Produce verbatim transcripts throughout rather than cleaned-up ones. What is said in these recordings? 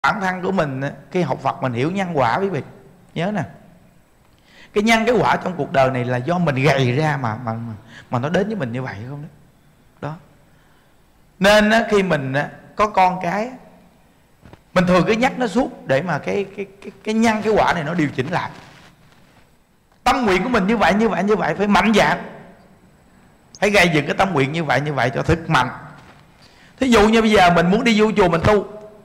bản thân của mình khi học Phật mình hiểu nhân quả quý vị. Nhớ nè, cái nhân cái quả trong cuộc đời này là do mình gầy ra mà mà mà nó đến với mình như vậy không đó. Đó. Nên khi mình có con cái, mình thường cứ nhắc nó suốt để mà cái cái cái cái nhân cái quả này nó điều chỉnh lại. Tâm nguyện của mình như vậy như vậy như vậy phải mạnh dạn, phải gây dựng cái tâm nguyện như vậy như vậy cho thực mạnh. Thí dụ như bây giờ mình muốn đi vô chùa mình tu,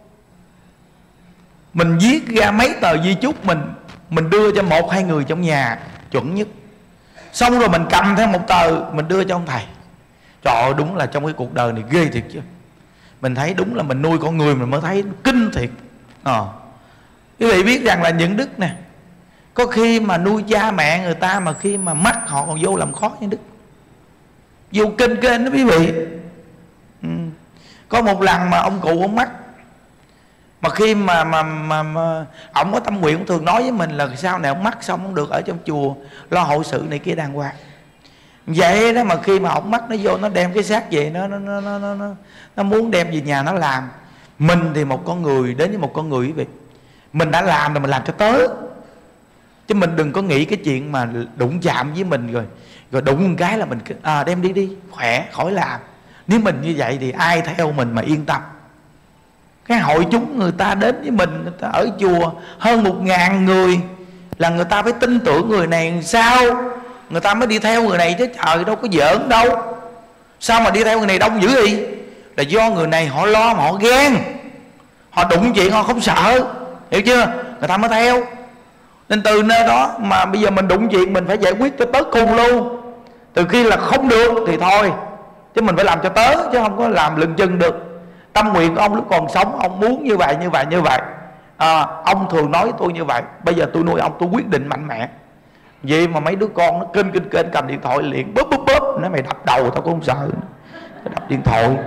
mình viết ra mấy tờ di chúc mình mình đưa cho một hai người trong nhà chuẩn nhất, xong rồi mình cầm theo một tờ mình đưa cho ông thầy. Trời ơi, đúng là trong cái cuộc đời này ghê thiệt chứ. Mình thấy đúng là mình nuôi con người mình mới thấy kinh thiệt. Ờ. Quý vị biết rằng là những đức nè, có khi mà nuôi cha mẹ người ta mà khi mà mắc họ còn vô làm khó như đức, vô kinh kênh đó quý vị. Ừ. Có một lần mà ông cụ ông mắc, mà khi mà mà mà, mà ông có tâm nguyện, ông thường nói với mình là sau này ông mắc xong ông được ở trong chùa lo hậu sự này kia đàng hoàng. Vậy đó, mà khi mà ông mắc nó vô nó đem cái xác về, nó nó nó nó nó nó muốn đem về nhà nó làm. Mình thì một con người đến với một con người quý vị, mình đã làm rồi mình làm cho tới, chứ mình đừng có nghĩ cái chuyện mà đụng chạm với mình rồi rồi đụng một cái là mình à, đem đi đi khỏe khỏi làm. Nếu mình như vậy thì ai theo mình mà yên tâm. Cái hội chúng người ta đến với mình, người ta ở chùa hơn một ngàn người, là người ta phải tin tưởng người này làm sao người ta mới đi theo người này chứ trời, đâu có giỡn đâu. Sao mà đi theo người này đông dữ vậy? Là do người này họ lo mà họ ghen, họ đụng chuyện họ không sợ, hiểu chưa? Người ta mới theo. Nên từ nơi đó mà bây giờ mình đụng chuyện mình phải giải quyết cho tới cùng luôn. Từ khi là không được thì thôi, chứ mình phải làm cho tới, chứ không có làm lừng chừng được. Tâm nguyện của ông lúc còn sống, ông muốn như vậy như vậy như vậy. à, Ông thường nói với tôi như vậy. Bây giờ tôi nuôi ông, tôi quyết định mạnh mẽ. Vậy mà mấy đứa con nó kênh kênh kênh cầm điện thoại liền bóp bóp bóp, nó mày đập đầu tao cũng không sợ. Đập điện thoại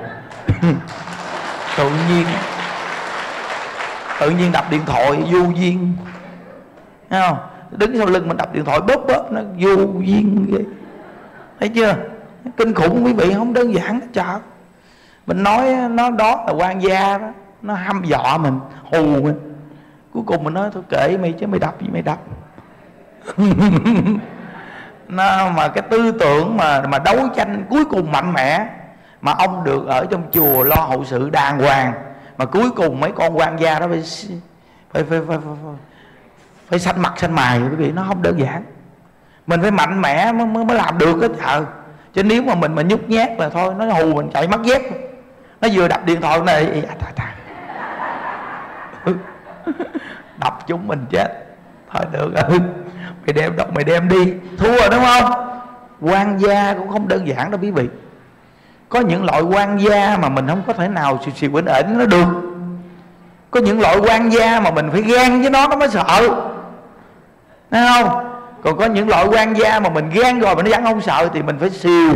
tự nhiên tự nhiên đập điện thoại vô duyên, thấy không? Đứng sau lưng mình đập điện thoại bóp bóp, nó vô duyên ghê. Thấy chưa? Kinh khủng quý vị, không đơn giản. Trời, mình nói nó đó là quan gia đó, nó hăm dọa mình, hù mình. Cuối cùng mình nói thôi kệ mày chứ, mày đập gì mày đập. Nó mà cái tư tưởng mà mà đấu tranh cuối cùng mạnh mẽ, mà ông được ở trong chùa lo hậu sự đàng hoàng, mà cuối cùng mấy con quan gia đó phải phải phải phải, phải, phải xanh mặt xanh mày quý vị. Nó không đơn giản. Mình phải mạnh mẽ mới, mới, mới làm được á trời. Chứ nếu mà mình mà nhút nhát là thôi, nó hù mình chạy mất dép. Nó vừa đập điện thoại này đập chúng mình chết. Thôi được rồi, mày đem đọc mày đem đi, thua rồi đúng không? Quan gia cũng không đơn giản đâu quý vị. Có những loại quan gia mà mình không có thể nào xì xì quỉnh ỉnh nó được. Có những loại quan gia mà mình phải ghen với nó nó mới sợ, thấy không? Còn có những loại quan gia mà mình ghen rồi mà nó vẫn không sợ thì mình phải siêu.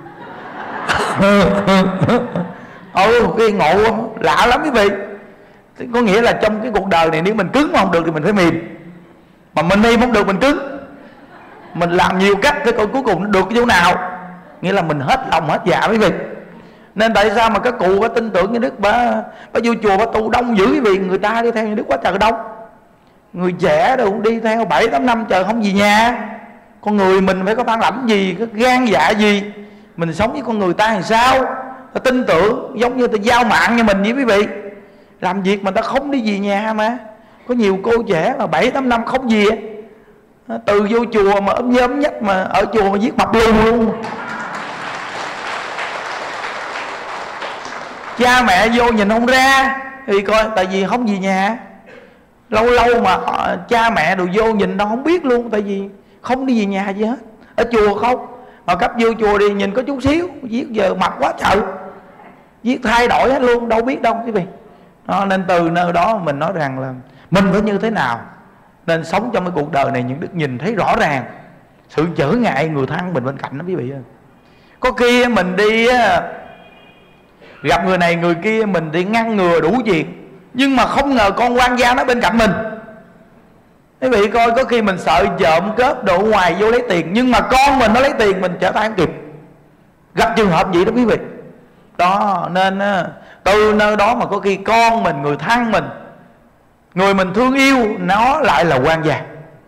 Ừ, cái ngộ lạ lắm quý vị. Có nghĩa là trong cái cuộc đời này nếu mình cứng mà không được thì mình phải mềm. Mà mình mềm không được mình cứng. Mình làm nhiều cách cái cuối cùng nó được cái chỗ nào. Nghĩa là mình hết lòng hết dạ quý vị. Nên tại sao mà các cụ có tin tưởng như Đức, bà, bà vô chùa bà tu đông dữ quý vị. Người ta đi theo như Đức quá trời đông. Người trẻ đâu cũng đi theo bảy tám năm trời không về nhà. Con người mình phải có bản lãnh gì, có gan dạ gì, mình sống với con người ta làm sao ta tin tưởng. Giống như ta giao mạng như mình với quý vị, làm việc mà ta không đi về nhà. Mà có nhiều cô trẻ mà bảy tám năm không về, từ vô chùa mà ấm nhớm nhất mà ở chùa mà giết mập luôn luôn. Cha mẹ vô nhìn không ra thì coi, tại vì không về nhà. Lâu lâu mà họ, cha mẹ đồ vô nhìn đâu không biết luôn, tại vì không đi về nhà gì hết. Ở chùa không, mà cấp vô chùa đi nhìn có chút xíu, giết giờ mập quá trời, giết thay đổi hết luôn, đâu biết đâu quý vị. Đó, nên từ nơi đó mình nói rằng là mình phải như thế nào. Nên sống trong cái cuộc đời này những đức nhìn thấy rõ ràng sự trở ngại người thân mình bên cạnh đó quý vị ơi. Có khi mình đi gặp người này người kia, mình đi ngăn ngừa đủ chuyện, nhưng mà không ngờ con quan gia nó bên cạnh mình. Quý vị coi, có khi mình sợ trộm cướp đồ ngoài vô lấy tiền, nhưng mà con mình nó lấy tiền mình trở tay không kịp. Gặp trường hợp gì đó quý vị. Đó, nên từ nơi đó mà có khi con mình, người thân mình người mình thương yêu nó lại là quan gia.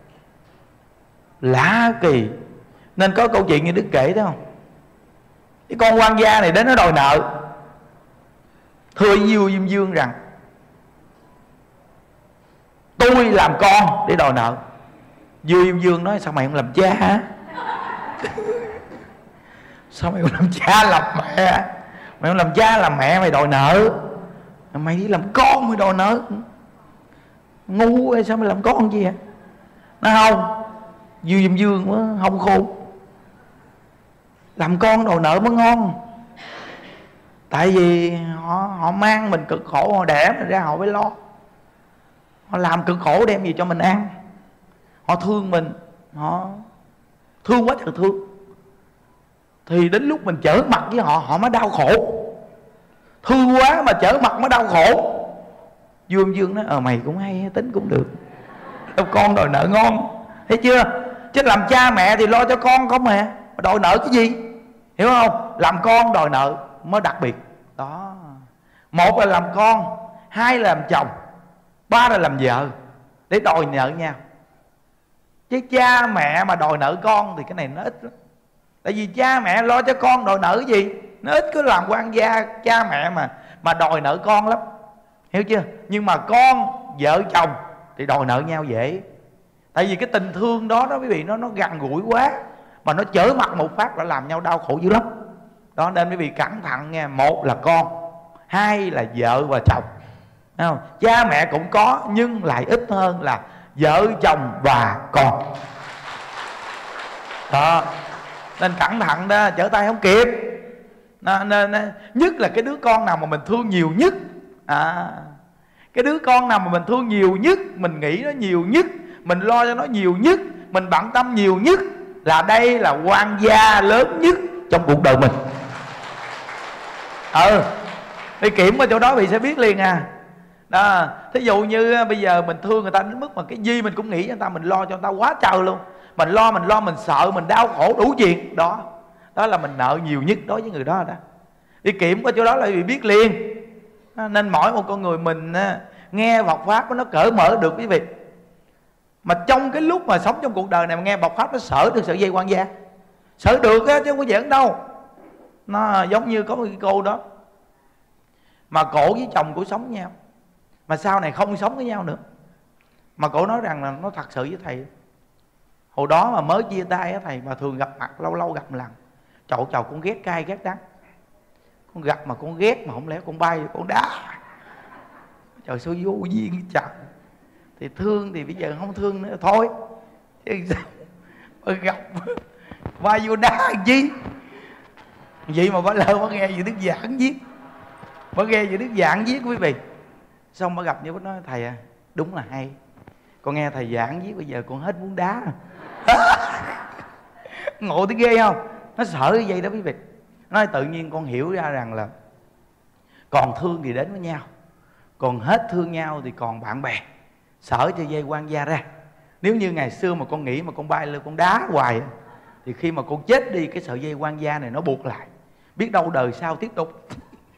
Lạ kỳ. Nên có câu chuyện như Đức kể thấy không, cái con quan gia này đến nó đòi nợ, thưa với vua Diêm Vương rằng tôi làm con để đòi nợ. Vua Diêm Vương nói sao mày không làm cha hả? Sao mày không làm cha làm mẹ? Mày không làm cha làm mẹ mày đòi nợ, mày đi làm con mày đòi nợ. Ngu hay sao mày làm con gì hả? Nói không, Vua Diêm Vương mới không khôn, làm con đòi nợ mới ngon. Tại vì họ họ mang mình cực khổ, họ đẻ mình ra họ phải lo, họ làm cực khổ đem gì cho mình ăn, họ thương mình, họ thương quá trời thương, thì đến lúc mình trở mặt với họ họ mới đau khổ. Thương quá mà trở mặt mới đau khổ. Vua Diêm Vương nói ờ mày cũng hay, tính cũng được, đâu con đòi nợ ngon, thấy chưa? Chứ làm cha mẹ thì lo cho con không mà đòi nợ cái gì, hiểu không? Làm con đòi nợ mới đặc biệt đó. Một là làm con, hai là làm chồng, ba là làm vợ, để đòi nợ nhau. Chứ cha mẹ mà đòi nợ con thì cái này nó ít lắm. Tại vì cha mẹ lo cho con đòi nợ cái gì, nó ít có làm quan gia cha mẹ mà mà đòi nợ con lắm, hiểu chưa? Nhưng mà con vợ chồng thì đòi nợ nhau dễ. Tại vì cái tình thương đó đó quý vị, nó nó gần gũi quá, mà nó chở mặt một phát là làm nhau đau khổ dữ lắm. Đó nên quý vị cẩn thận nha. Một là con, hai là vợ và chồng, thấy không? Cha mẹ cũng có nhưng lại ít hơn là vợ chồng và con đó. Nên cẩn thận đó, trở tay không kịp. Nên, nên, nên nhất là cái đứa con nào mà mình thương nhiều nhất, à, cái đứa con nào mà mình thương nhiều nhất, mình nghĩ nó nhiều nhất, mình lo cho nó nhiều nhất, mình bận tâm nhiều nhất, là đây là quan gia lớn nhất trong cuộc đời mình. Ừ, đi kiểm qua chỗ đó thì sẽ biết liền à. Đó, thí dụ như bây giờ mình thương người ta đến mức mà cái gì mình cũng nghĩ cho người ta, mình lo cho người ta quá trời luôn. Mình lo, mình lo, mình sợ, mình đau khổ đủ chuyện. Đó, đó là mình nợ nhiều nhất đối với người đó đó. Đi kiểm qua chỗ đó là bị biết liền. Nên mỗi một con người mình nghe Phật Pháp nó cởi mở được quý vị. Mà trong cái lúc mà sống trong cuộc đời này mà nghe Phật Pháp nó sợ được sợi dây quan gia. Sợ được á, chứ không có giỡn đâu. Nó giống như có một cái cô đó, mà cổ với chồng cổ sống nhau, mà sau này không sống với nhau nữa. Mà cổ nói rằng là nó thật sự với thầy, hồi đó mà mới chia tay á thầy, mà thường gặp mặt lâu lâu gặp một lần. Trời ơi, con ghét cay ghét đắng, con gặp mà con ghét, mà không lẽ con bay con đá. Trời sao vô duyên trời. Thì thương thì bây giờ không thương nữa thôi, chứ sao mà gặp bay vô đá làm chi. Vậy mà bà lỡ bà nghe gì Đức Giảng viết, bà nghe gì Đức Giảng viết quý vị. Xong bà gặp như bà nói thầy à, đúng là hay, con nghe thầy giảng viết bây giờ con hết muốn đá. Ngộ thấy ghê không? Nó sợ cái vậy đó quý vị. Nói tự nhiên con hiểu ra rằng là còn thương thì đến với nhau, còn hết thương nhau thì còn bạn bè. Sợ cho dây quan gia ra. Nếu như ngày xưa mà con nghĩ mà con bay lên con đá hoài, thì khi mà con chết đi, cái sợi dây quan gia này nó buộc lại, biết đâu đời sau tiếp tục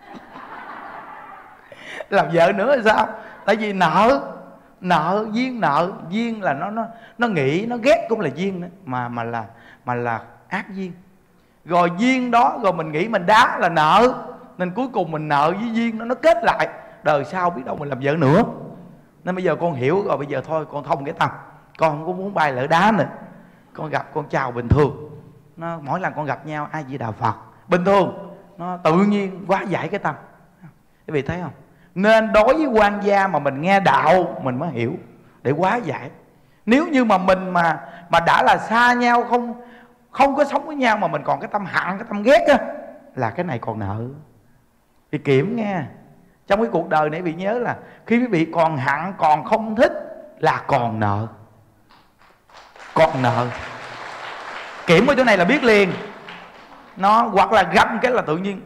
làm vợ nữa là sao? Tại vì nợ, nợ duyên, nợ duyên là nó nó nó nghĩ nó ghét cũng là duyên nữa, mà mà là mà là ác duyên. Rồi duyên đó rồi mình nghĩ mình đá là nợ, nên cuối cùng mình nợ với duyên nó nó kết lại, đời sau biết đâu mình làm vợ nữa. Nên bây giờ con hiểu rồi, bây giờ thôi con thông cái tâm, con không có muốn bay lỡ đá nữa. Con gặp con chào bình thường, nó mỗi lần con gặp nhau ai Di Đà Phật bình thường, nó tự nhiên hóa giải cái tâm. Quý vị thấy không? Nên đối với quan gia mà mình nghe đạo mình mới hiểu để hóa giải. Nếu như mà mình mà mà đã là xa nhau, không không có sống với nhau mà mình còn cái tâm hận, cái tâm ghét á, là cái này còn nợ. Thì kiểm nghe, trong cái cuộc đời này bị nhớ là khi quý vị còn hận, còn không thích là còn nợ, còn nợ. Kiểm ở chỗ này là biết liền. Nó hoặc là gặp cái là tự nhiên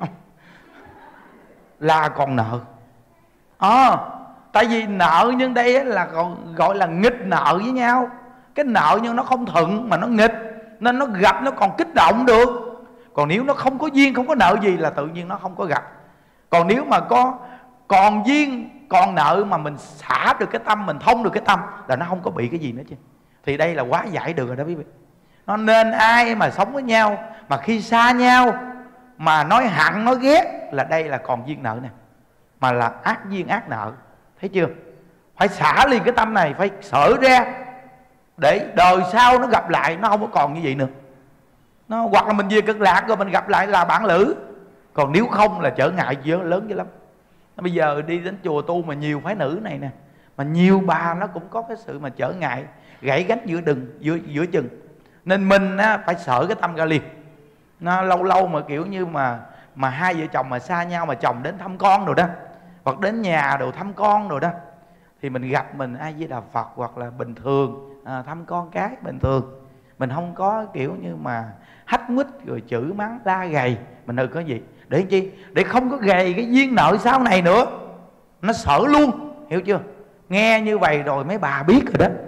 là còn nợ. À, tại vì nợ nhưng đây là còn gọi là nghịch nợ với nhau. Cái nợ nhưng nó không thuận mà nó nghịch, nên nó gặp nó còn kích động được. Còn nếu nó không có duyên, không có nợ gì là tự nhiên nó không có gặp. Còn nếu mà có còn duyên, Còn nợ mà mình xả được cái tâm, mình thông được cái tâm là nó không có bị cái gì nữa chứ. Thì đây là quá giải được rồi đó quý vị. Nó nên ai mà sống với nhau mà khi xa nhau mà nói hận nói ghét là đây là còn duyên nợ nè, mà là ác duyên ác nợ. Thấy chưa? Phải xả liền cái tâm này, phải sởi ra để đời sau nó gặp lại nó không có còn như vậy nữa. Nó hoặc là mình về Cực Lạc rồi mình gặp lại là bạn lữ, còn nếu không là trở ngại dữ lớn dữ lắm. Bây giờ đi đến chùa tu mà nhiều phái nữ này nè, mà nhiều bà nó cũng có cái sự mà trở ngại, gãy gánh giữa đừng giữa giữa chừng. Nên mình á, phải sợ cái tâm ra liền. Nó lâu lâu mà kiểu như mà mà hai vợ chồng mà xa nhau, mà chồng đến thăm con rồi đó, hoặc đến nhà đồ thăm con rồi đó, thì mình gặp mình A Di Đà Phật hoặc là bình thường à, thăm con cái bình thường, mình không có kiểu như mà hách mít rồi chửi mắng la gầy. Mình đừng có gì để chi, để không có gầy cái duyên nợ sau này nữa, nó sợ luôn, hiểu chưa? Nghe như vậy rồi mấy bà biết rồi đó,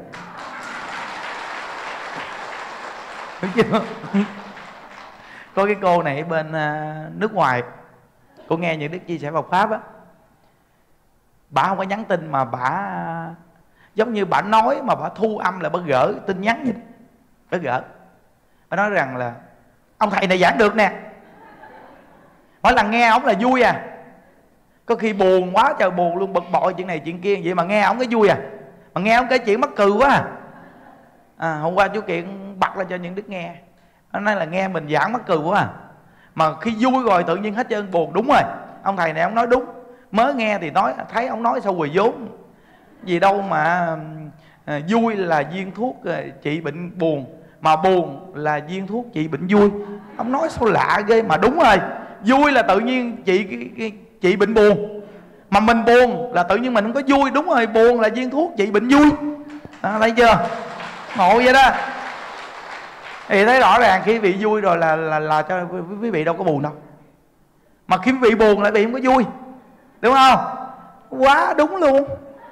hiểu chưa? Có cái cô này ở bên uh, nước ngoài, cô nghe những đức chia sẻ Phật pháp á, bà không có nhắn tin mà bà giống như bà nói mà bà thu âm là bà gỡ tin nhắn vậy, bà gỡ. Bà nói rằng là ông thầy này giảng được nè, mỗi lần nghe ông là vui à, có khi buồn quá trời buồn luôn, bực bội chuyện này chuyện kia vậy mà nghe ông cái vui à, mà nghe ông cái chuyện mắc cười quá à. À, hôm qua chú Kiện bật ra cho những đức nghe, nó nói là nghe mình giảng mắc cười quá à, mà khi vui rồi tự nhiên hết trơn buồn. Đúng rồi, ông thầy này ông nói đúng, mới nghe thì nói thấy ông nói sao quỳ vốn gì đâu mà à, vui là viên thuốc trị bệnh buồn, mà buồn là viên thuốc trị bệnh vui. Ông nói sao lạ ghê, mà đúng rồi, vui là tự nhiên trị trị bệnh buồn, mà mình buồn là tự nhiên mình không có vui. Đúng rồi, buồn là viên thuốc trị bệnh vui. À, thấy chưa, ngộ vậy đó. Thì thấy rõ ràng khi bị vui rồi là là, là cho quý vị đâu có buồn đâu, mà khi quý vị buồn lại bị không có vui, đúng không? Quá đúng luôn.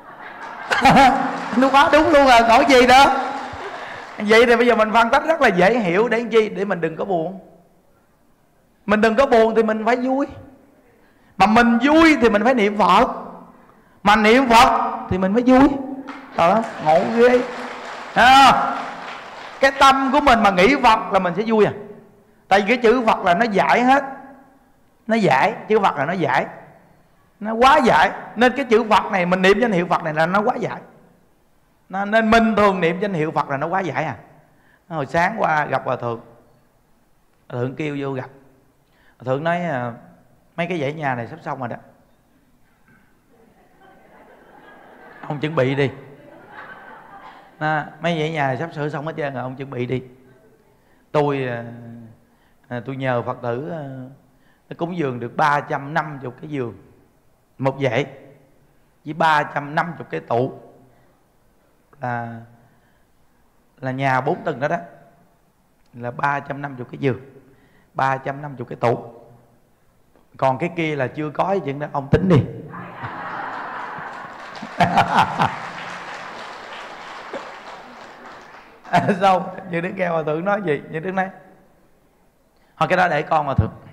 Nó quá đúng luôn, là nói gì đó. Vậy thì bây giờ mình phân tích rất là dễ hiểu. Để chi? Để mình đừng có buồn. Mình đừng có buồn thì mình phải vui. Mà mình vui thì mình phải niệm Phật. Mà niệm Phật thì mình mới vui. Trời ơi, ngộ ghê. À, cái tâm của mình mà nghĩ Phật là mình sẽ vui à. Tại vì cái chữ Phật là nó giải hết. Nó giải, chữ Phật là nó giải, nó quá giải. Nên cái chữ Phật này, mình niệm danh hiệu Phật này là nó quá giải. Nên mình thường niệm danh hiệu Phật là nó quá giải à. Hồi sáng qua gặp Hòa Thượng, Hòa Thượng kêu vô gặp. Hòa Thượng nói mấy cái dãy nhà này sắp xong rồi đó, ông chuẩn bị đi. À, mấy dãy nhà này sắp sửa xong hết trơn rồi, ông chuẩn bị đi. Tôi à, tôi nhờ Phật tử à, nó cúng dường được ba trăm năm mươi cái giường một dãy với ba trăm năm mươi cái tủ, là là nhà bốn tầng đó đó, là ba trăm năm mươi cái giường, ba trăm năm mươi cái tủ. Còn cái kia là chưa có chuyện đó, ông tính đi. À, xong như Đức nghe Hòa Thượng nói gì, như Đức nói thôi cái đó để con Hòa Thượng.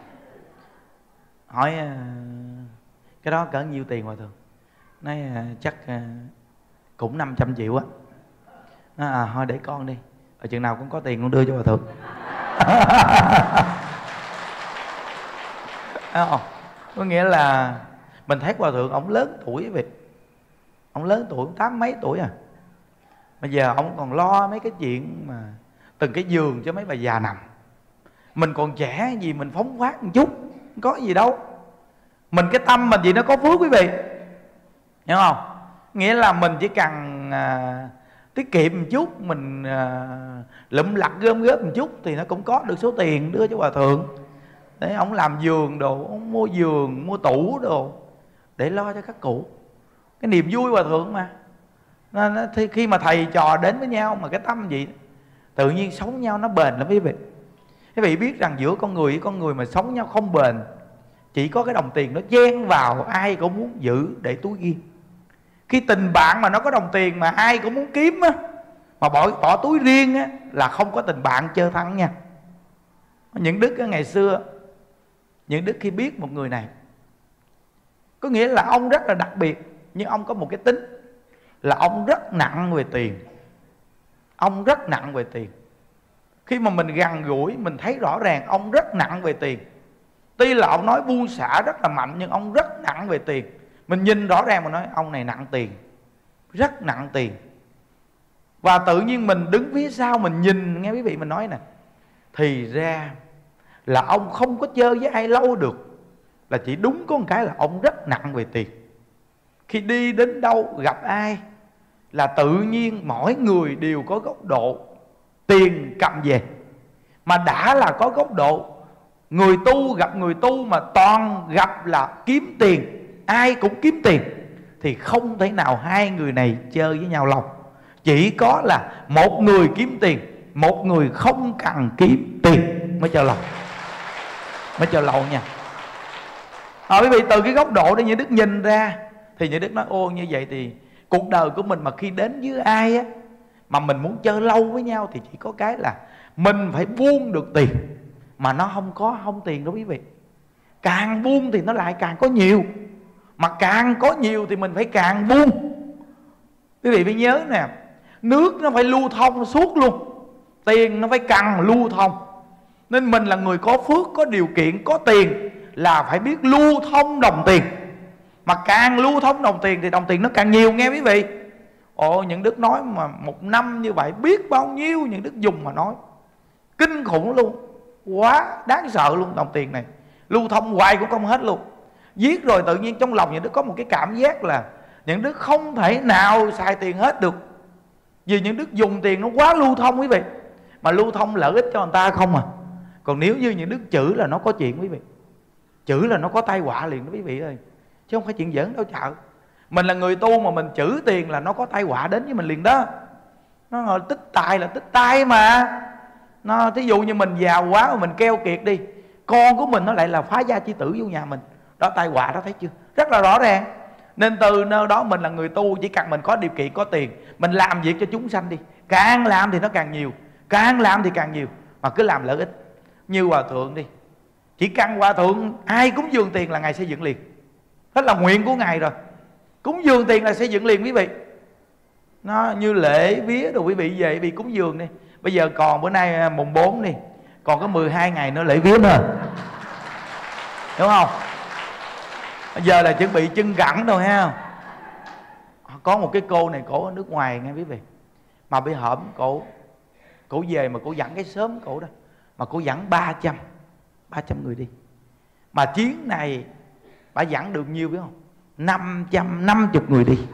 Hỏi cái đó cỡ nhiêu tiền Hòa Thượng? Nói chắc cũng năm trăm triệu á. Nói à thôi để con đi, ở chừng nào cũng có tiền con đưa cho Hòa Thượng. À, có nghĩa là mình thấy Hòa Thượng ông lớn tuổi vậy, ông lớn tuổi, tám mấy tuổi à, bây giờ ông còn lo mấy cái chuyện mà từng cái giường cho mấy bà già nằm. Mình còn trẻ gì mình phóng khoáng một chút, không có gì đâu. Mình cái tâm mình gì nó có phước quý vị, hiểu không? Nghĩa là mình chỉ cần à, tiết kiệm một chút, mình à, lụm lặt gom góp một chút thì nó cũng có được số tiền đưa cho Hòa Thượng. Để ông làm giường đồ, ông mua giường, mua tủ đồ để lo cho các cụ. Cái niềm vui Hòa Thượng mà. Nên khi mà thầy trò đến với nhau mà cái tâm gì tự nhiên sống nhau nó bền lắm quý vị. Quý vị biết rằng giữa con người với con người mà sống nhau không bền, chỉ có cái đồng tiền nó chen vào, ai cũng muốn giữ để túi riêng. Khi tình bạn mà nó có đồng tiền mà ai cũng muốn kiếm á, mà bỏ, bỏ túi riêng á, là không có tình bạn chơi thân nha. Những Đức á, ngày xưa Những Đức khi biết một người này, có nghĩa là ông rất là đặc biệt, Nhưng ông có một cái tính là ông rất nặng về tiền. Ông rất nặng về tiền. Khi mà mình gần gũi mình thấy rõ ràng ông rất nặng về tiền. Tuy là ông nói buông xả rất là mạnh, nhưng ông rất nặng về tiền. Mình nhìn rõ ràng mà nói ông này nặng tiền, rất nặng tiền. Và tự nhiên mình đứng phía sau mình nhìn, nghe quý vị mình nói nè, thì ra là ông không có chơi với ai lâu được, là chỉ đúng có một cái là ông rất nặng về tiền. Khi đi đến đâu gặp ai là tự nhiên mỗi người đều có góc độ tiền cầm về. Mà đã là có góc độ người tu gặp người tu mà toàn gặp là kiếm tiền, ai cũng kiếm tiền, thì không thể nào hai người này chơi với nhau lâu. Chỉ có là một người kiếm tiền, một người không cần kiếm tiền mới chơi lâu, mới chơi lâu nha. À, quý vị từ cái góc độ để Như Đức nhìn ra thì Như Đức nói ô như vậy thì cuộc đời của mình mà khi đến với ai á mà mình muốn chơi lâu với nhau thì chỉ có cái là mình phải buông được tiền. Mà nó không có không tiền đâu quý vị. Càng buông thì nó lại càng có nhiều, mà càng có nhiều thì mình phải càng buông. Quý vị phải nhớ nè, nước nó phải lưu thông suốt luôn, tiền nó phải càng lưu thông. Nên mình là người có phước, có điều kiện, có tiền là phải biết lưu thông đồng tiền. Mà càng lưu thông đồng tiền thì đồng tiền nó càng nhiều, nghe quý vị. Ồ, những Đức nói mà một năm như vậy biết bao nhiêu những Đức dùng mà nói, kinh khủng luôn, quá đáng sợ luôn. Đồng tiền này lưu thông hoài cũng không hết luôn. Viết rồi tự nhiên trong lòng những Đức có một cái cảm giác là những Đức không thể nào xài tiền hết được, vì những Đức dùng tiền nó quá lưu thông quý vị. Mà lưu thông lợi ích cho người ta không à. Còn nếu như những Đức chữ là nó có chuyện quý vị, chữ là nó có tai họa liền đó quý vị ơi, chứ không phải chuyện giỡn đâu chợ. Mình là người tu mà mình chữ tiền là nó có tai họa đến với mình liền đó. Nó gọi tích tài là tích tai mà. Nó thí dụ như mình giàu quá mà mình keo kiệt đi, con của mình nó lại là phá gia chi tử vô nhà mình, đó tai họa đó, thấy chưa, rất là rõ ràng. Nên từ nơi đó mình là người tu, chỉ cần mình có điều kiện, có tiền, mình làm việc cho chúng sanh đi, càng làm thì nó càng nhiều, càng làm thì càng nhiều, mà cứ làm lợi ích. Như hòa thượng đi, chỉ cần hòa thượng ai cúng dường tiền là ngài xây dựng liền, đó là nguyện của ngài rồi. Cúng dường tiền là xây dựng liền quý vị. Nó như lễ vía đồ quý vị về vì cúng dường đi. Bây giờ còn bữa nay mùng bốn đi, còn có mười hai ngày nữa lễ vía nữa, đúng không? Bây giờ là chuẩn bị chân gẳng rồi ha. Có một cái cô này cổ ở nước ngoài nghe quý vị, mà bị hổm cổ cổ về mà cổ dẫn cái xóm cổ đó, mà cổ dẫn ba trăm ba trăm người đi. Mà chuyến này bà dẫn được nhiêu biết không? năm trăm năm mươi người đi.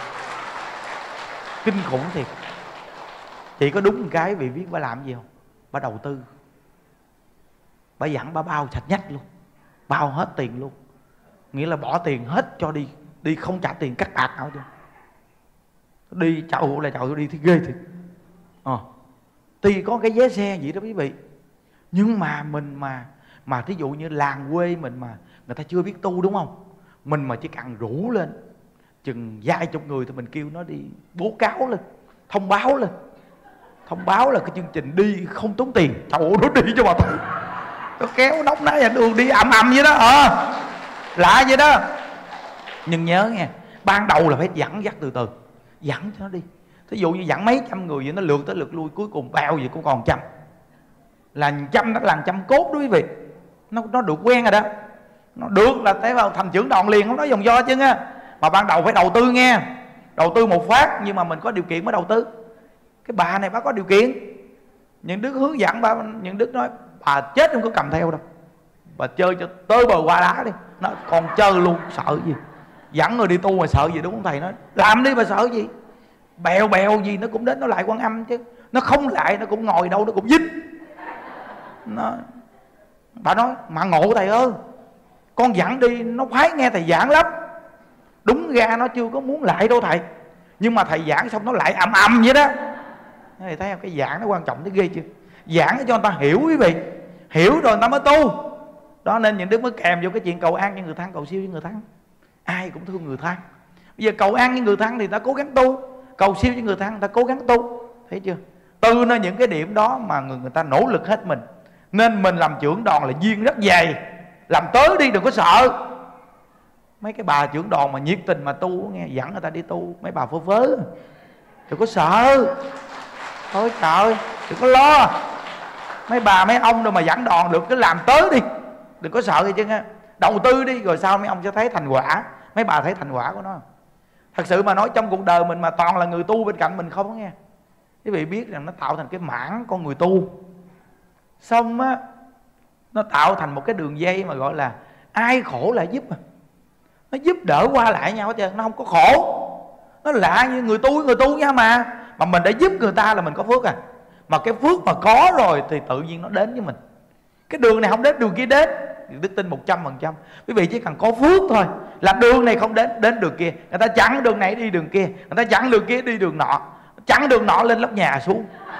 Kinh khủng thiệt. Chỉ có đúng một cái vị biết bà làm gì không? Bà đầu tư. Bà dặn bà bao sạch nhách luôn, bao hết tiền luôn. Nghĩa là bỏ tiền hết cho đi, đi không trả tiền cắt bạc nào chứ. Đi chậu là chậu đi thì ghê thiệt. Ờ. Tuy có cái vé xe vậy đó quý vị, nhưng mà mình mà mà thí dụ như làng quê mình mà người ta chưa biết tu đúng không, mình mà chỉ cần rủ lên chừng vài chục người thì mình kêu nó đi bố cáo lên, thông báo lên, thông báo là cái chương trình đi không tốn tiền. Trời ơi, nó đi cho bà thấy, nó kéo nóc nái ra đường đi ầm ầm vậy đó. Ờ lạ vậy đó. Nhưng nhớ nghe, ban đầu là phải dẫn dắt từ từ, dẫn cho nó đi. Thí dụ như dẫn mấy trăm người vậy, nó lượt tới lượt lui, cuối cùng bao gì cũng còn trăm, là trăm nó là trăm cốt đó quý vị. Nó nó được quen rồi đó, nó được là tới vào thành trưởng đoàn liền, không nói dòng do chứ á. Mà ban đầu phải đầu tư nghe, đầu tư một phát, nhưng mà mình có điều kiện mới đầu tư. Cái bà này bà có điều kiện, những Đức hướng dẫn bà, những Đức nói bà chết không có cầm theo đâu, bà chơi cho tới bờ qua đá đi. Nó còn chơi luôn, sợ gì, dẫn người đi tu mà sợ gì, đúng không thầy? Nói làm đi bà sợ gì, bèo bèo gì nó cũng đến nó lại Quan Âm chứ, nó không lại nó cũng ngồi đâu nó cũng dính. Nó bà nói mà ngộ thầy ơi, con dẫn đi nó khoái nghe thầy giảng lắm. Đúng ra nó chưa có muốn lại đâu thầy, nhưng mà thầy giảng xong nó lại ầm ầm vậy đó. Thầy thấy không, cái giảng nó quan trọng tới ghê chưa? Giảng cho người ta hiểu quý vị, hiểu rồi người ta mới tu. Đó nên những Đức mới kèm vô cái chuyện cầu an cho người thân, cầu siêu cho người thân. Ai cũng thương người thân. Bây giờ cầu an với người thân thì ta cố gắng tu, cầu siêu cho người thân ta cố gắng tu. Thấy chưa? Từ nơi những cái điểm đó mà người, người ta nỗ lực hết mình. Nên mình làm trưởng đoàn là duyên rất dày, làm tới đi đừng có sợ. Mấy cái bà trưởng đoàn mà nhiệt tình mà tu nghe, dẫn người ta đi tu, mấy bà phơ phớ, đừng có sợ. Thôi trời, đừng có lo. Mấy bà mấy ông đâu mà dẫn đoàn được, cứ làm tới đi, đừng có sợ gì chứ nghe. Đầu tư đi rồi sau mấy ông sẽ thấy thành quả. Mấy bà thấy thành quả của nó. Thật sự mà nói trong cuộc đời mình mà toàn là người tu bên cạnh mình không có nghe. Quý vị biết rằng nó tạo thành cái mảng con người tu. Xong á, nó tạo thành một cái đường dây mà gọi là ai khổ là giúp à. Nó giúp đỡ qua lại nhau hết trơn, nó không có khổ. Nó lạ như người tu người tu nha mà. Mà mình đã giúp người ta là mình có phước à. Mà cái phước mà có rồi thì tự nhiên nó đến với mình. Cái đường này không đến, đường kia đến. Đức tin một trăm phần trăm. Quý vị chỉ cần có phước thôi là đường này không đến, đến đường kia. Người ta chặn đường này đi đường kia, người ta chặn đường kia đi đường nọ, chặn đường nọ lên lóc nhà xuống.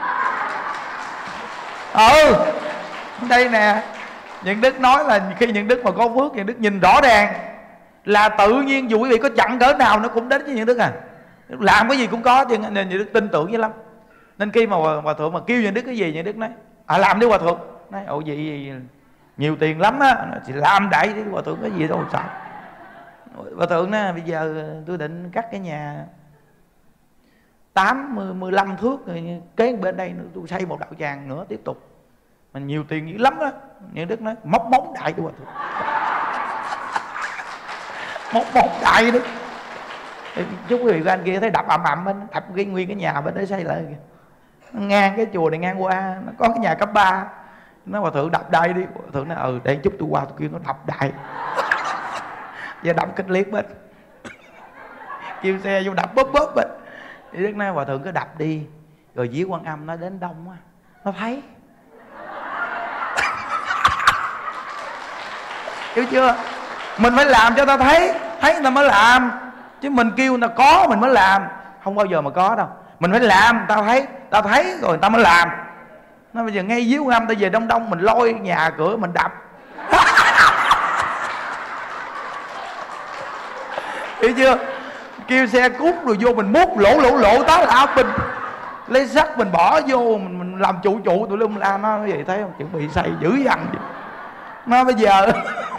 Ừ, đây nè, những Đức nói là khi những Đức mà có phước, những Đức nhìn rõ ràng là tự nhiên dù quý vị có chặn cỡ nào nó cũng đến với những Đức à. Làm cái gì cũng có chứ, nên những Đức tin tưởng dữ lắm. Nên khi mà Hòa Thượng mà kêu những Đức cái gì, những Đức nói à làm đi Hòa Thượng. Nói ồ vậy, vậy nhiều tiền lắm á, thì làm đại đi Hòa Thượng, cái gì đâu sợ. Hòa Thượng nói bây giờ tôi định cắt cái nhà tám mươi, mười lăm thước rồi kế bên đây tôi xây một đạo tràng nữa tiếp tục. Mình nhiều tiền dữ lắm đó. Những Đức nói móc móng đại đi Hòa Thượng. Móc móng đại đó. Chúc quý vị của anh kia thấy đập ầm ầm bên, đập cái nguyên cái nhà bên đấy xây lại kìa. Ngang cái chùa này ngang qua nó có cái nhà cấp ba. Nó Hòa Thượng đập đai đi. Hòa Thượng nói ừ để chút tôi qua tôi kêu nó đập đai. Giờ đập kích liếc bên. Kêu xe vô đập bóp bóp bên. Thì Đức nói Hòa Thượng cứ đập đi. Rồi Vía Quan Âm nó đến đông á, nó thấy. Hiểu chưa? Mình phải làm cho ta thấy, thấy người ta mới làm. Chứ mình kêu người ta có mình mới làm, không bao giờ mà có đâu. Mình phải làm tao thấy, tao thấy rồi người ta mới làm. Nó bây giờ ngay Vía Quan Âm ta về đông đông mình lôi nhà cửa mình đập. Hiểu chưa? Kêu xe cút rồi vô mình mút lỗ lỗ lỗ tá là mình lấy sắt mình bỏ vô mình, mình làm trụ trụ tụi lum la. Nó vậy thấy không, chuẩn bị xây dữ dằn. Nó bây giờ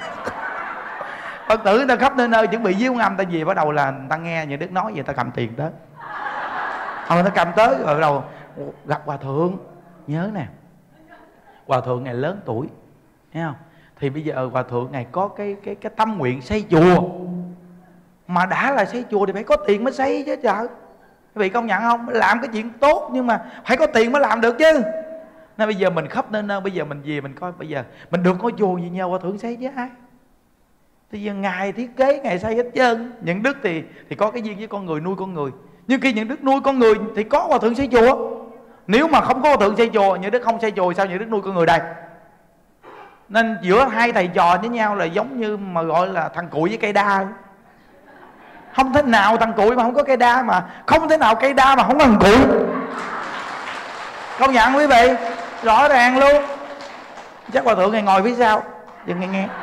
Phật tử người ta khắp nơi nơi chuẩn bị Vía Quan Âm ta về, bắt đầu là người ta nghe những Đức nói vậy ta cầm tiền tới. Người ta cầm tới rồi bắt đầu gặp Hòa Thượng. Nhớ nè, Hòa Thượng ngày lớn tuổi, thấy không? Thì bây giờ Hòa Thượng ngày có cái cái cái tâm nguyện xây chùa. Mà đã là xây chùa thì phải có tiền mới xây chứ trời. Quý vị công nhận không? Làm cái chuyện tốt nhưng mà phải có tiền mới làm được chứ. Nên bây giờ mình khắp nơi nơi, bây giờ mình về mình coi bây giờ mình được ngôi chùa gì nhờ Hòa Thượng xây chứ ai. Thì giờ ngài thiết kế, ngài xây hết trơn. Những Đức thì thì có cái duyên với con người, nuôi con người. Nhưng khi những Đức nuôi con người thì có Hòa Thượng xây chùa. Nếu mà không có Hòa Thượng xây chùa, những Đức không xây chùa, sao những Đức nuôi con người đây? Nên giữa hai thầy trò với nhau là giống như mà gọi là thằng cuội với cây đa. Không thể nào thằng cuội mà không có cây đa, mà không thể nào cây đa mà không có thằng cuội. Công nhận quý vị, rõ ràng luôn. Chắc Hòa Thượng này ngồi phía sau đừng nghe nghe.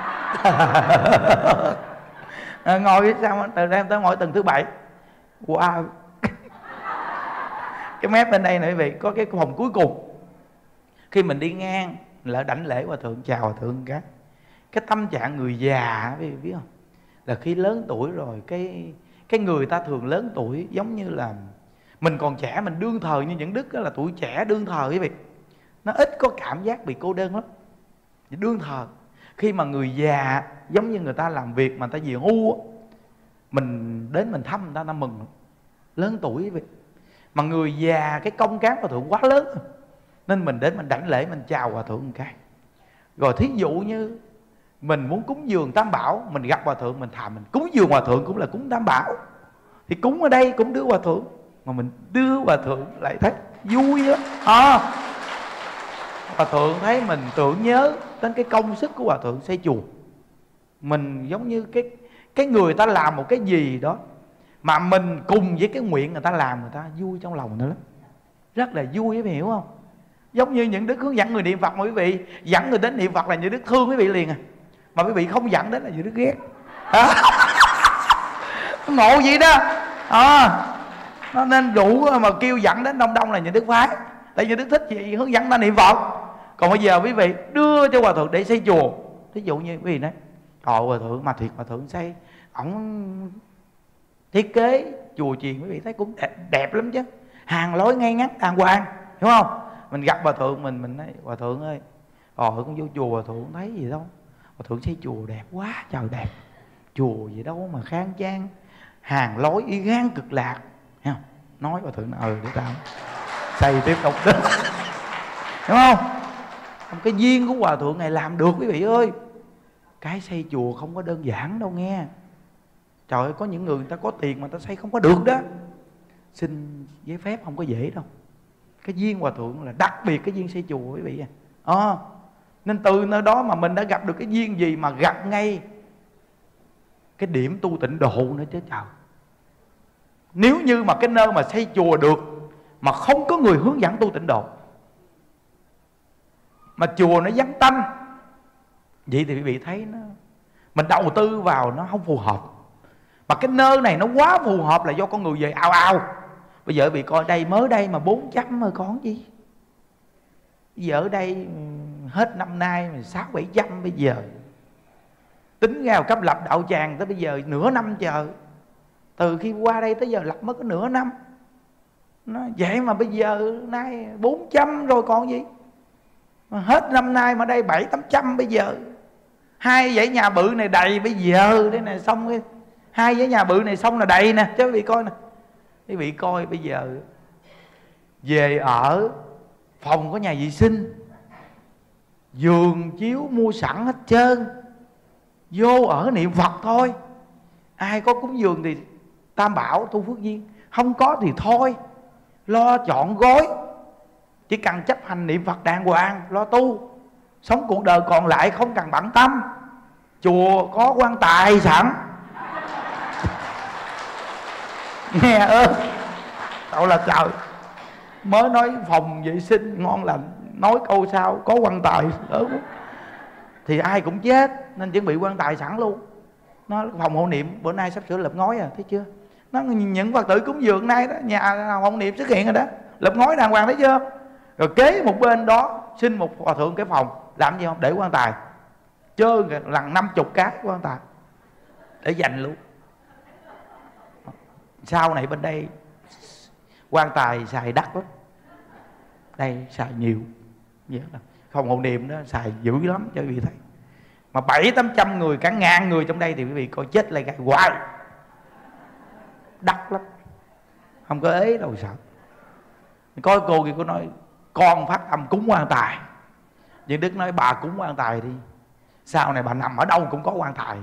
À, ngồi phía sau từ đây tới mỗi tuần thứ bảy. Wow. Cái mép bên đây này quý vị, có cái phòng cuối cùng. Khi mình đi ngang là đảnh lễ Hòa Thượng, chào Hòa Thượng cái. Cái tâm trạng người già quý vị biết không? Là khi lớn tuổi rồi, cái cái người ta thường lớn tuổi giống như là mình còn trẻ, mình đương thời như những Đức đó là tuổi trẻ đương thời quý vị. Nó ít có cảm giác bị cô đơn lắm. Đương thời khi mà người già giống như người ta làm việc mà người ta về hưu, mình đến mình thăm người ta, người ta mừng lớn tuổi quý vị. Mà người già cái công cán Hòa Thượng quá lớn, nên mình đến mình đảnh lễ, mình chào Hòa Thượng một cái. Rồi thí dụ như mình muốn cúng dường Tam Bảo, mình gặp Hòa Thượng mình thà mình cúng dường Hòa Thượng cũng là cúng Tam Bảo. Thì cúng ở đây cũng đưa Hòa Thượng, mà mình đưa Hòa Thượng lại thấy vui đó. À, Hòa Thượng thấy mình tưởng nhớ đến cái công sức của Hòa Thượng xây chùa. Mình giống như cái cái người ta làm một cái gì đó mà mình cùng với cái nguyện người ta làm, người ta vui trong lòng nữa lắm. Rất là vui, quý vị hiểu không? Giống như những Đức hướng dẫn người niệm Phật mà quý vị dẫn người đến niệm Phật là những Đức thương quý vị liền à. Mà quý vị không dẫn đến là những Đức ghét. À, ngộ vậy đó. À, nó nên đủ mà kêu dẫn đến đông đông là những Đức phái. Tại những Đức thích gì hướng dẫn ta niệm Phật. Còn bây giờ quý vị đưa cho Hòa Thượng để xây chùa. Ví dụ như quý vị nói trời Hòa Thượng mà thiệt Hòa Thượng xây ổng thiết kế chùa chiền quý vị thấy cũng đẹp, đẹp lắm chứ, hàng lối ngay ngắn đàng hoàng, hiểu không? Mình gặp hòa thượng mình mình nói hòa thượng ơi, rồi con vô chùa hòa thượng thấy gì đâu, hòa thượng xây chùa đẹp quá trời đẹp, chùa gì đâu mà khang trang, hàng lối y gan cực lạc, hiểu không? Nói hòa thượng ừ để tao xây tiếp tục đó. Đúng không? Cái duyên của hòa thượng này làm được quý vị ơi. Cái xây chùa không có đơn giản đâu nghe. Trời ơi, có những người người ta có tiền mà người ta xây không có được đó. Xin giấy phép không có dễ đâu. Cái duyên hòa thượng là đặc biệt cái duyên xây chùa quý vị à. à Nên từ nơi đó mà mình đã gặp được cái duyên gì mà gặp ngay cái điểm tu tịnh độ nữa chứ trời. Nếu như mà cái nơi mà xây chùa được mà không có người hướng dẫn tu tịnh độ, mà chùa nó vắng tanh, vậy thì quý vị thấy nó, mình đầu tư vào nó không phù hợp. Mà cái nơi này nó quá phù hợp là do con người về ao ao. Bây giờ bị coi đây mới đây mà bốn trăm rồi còn gì. Bây giờ ở đây hết năm nay mà sáu bảy trăm bây giờ. Tính ra cấp lập đạo tràng tới bây giờ nửa năm chờ. Từ khi qua đây tới giờ lập mới có nửa năm. Nó vậy mà bây giờ nay bốn trăm rồi còn gì. Mà hết năm nay mà đây bảy tám trăm bây giờ. Hai dãy nhà bự này đầy bây giờ đây nè, xong cái hai dãy nhà bự này xong là đầy nè, chứ quý vị coi nè. Quý vị coi bây giờ về ở phòng có nhà vệ sinh, giường chiếu mua sẵn hết trơn, vô ở niệm Phật thôi. Ai có cúng dường thì tam bảo tu phước duyên, không có thì thôi, lo chọn gói, chỉ cần chấp hành niệm Phật đàng hoàng, lo tu, sống cuộc đời còn lại không cần bận tâm. Chùa có quan tài sẵn. Nghe ơi, cậu là trời, mới nói phòng vệ sinh ngon lành, nói câu sau có quan tài lớn thì ai cũng chết, nên chuẩn bị quan tài sẵn luôn. Nó phòng hộ niệm bữa nay sắp sửa lợp ngói à, thấy chưa? Nó những Phật tử cúng dường nay đó, nhà hộ niệm xuất hiện rồi đó, lợp ngói đàng hoàng thấy chưa? Rồi kế một bên đó xin một hòa thượng cái phòng, làm gì không? Để quan tài, chơi lần năm chục cái quan tài để dành luôn. Sau này bên đây quan tài xài đắt lắm, đây xài nhiều, phòng hộ niệm đó xài dữ lắm cho quý vị thấy. Mà bảy tám trăm người, cả ngàn người trong đây thì quý vị coi chết lại gai hoài, đắt lắm, không có ế đâu sợ. Coi cô kia cô nói con phát âm cúng quan tài, nhưng Đức nói bà cúng quan tài đi, sau này bà nằm ở đâu cũng có quan tài.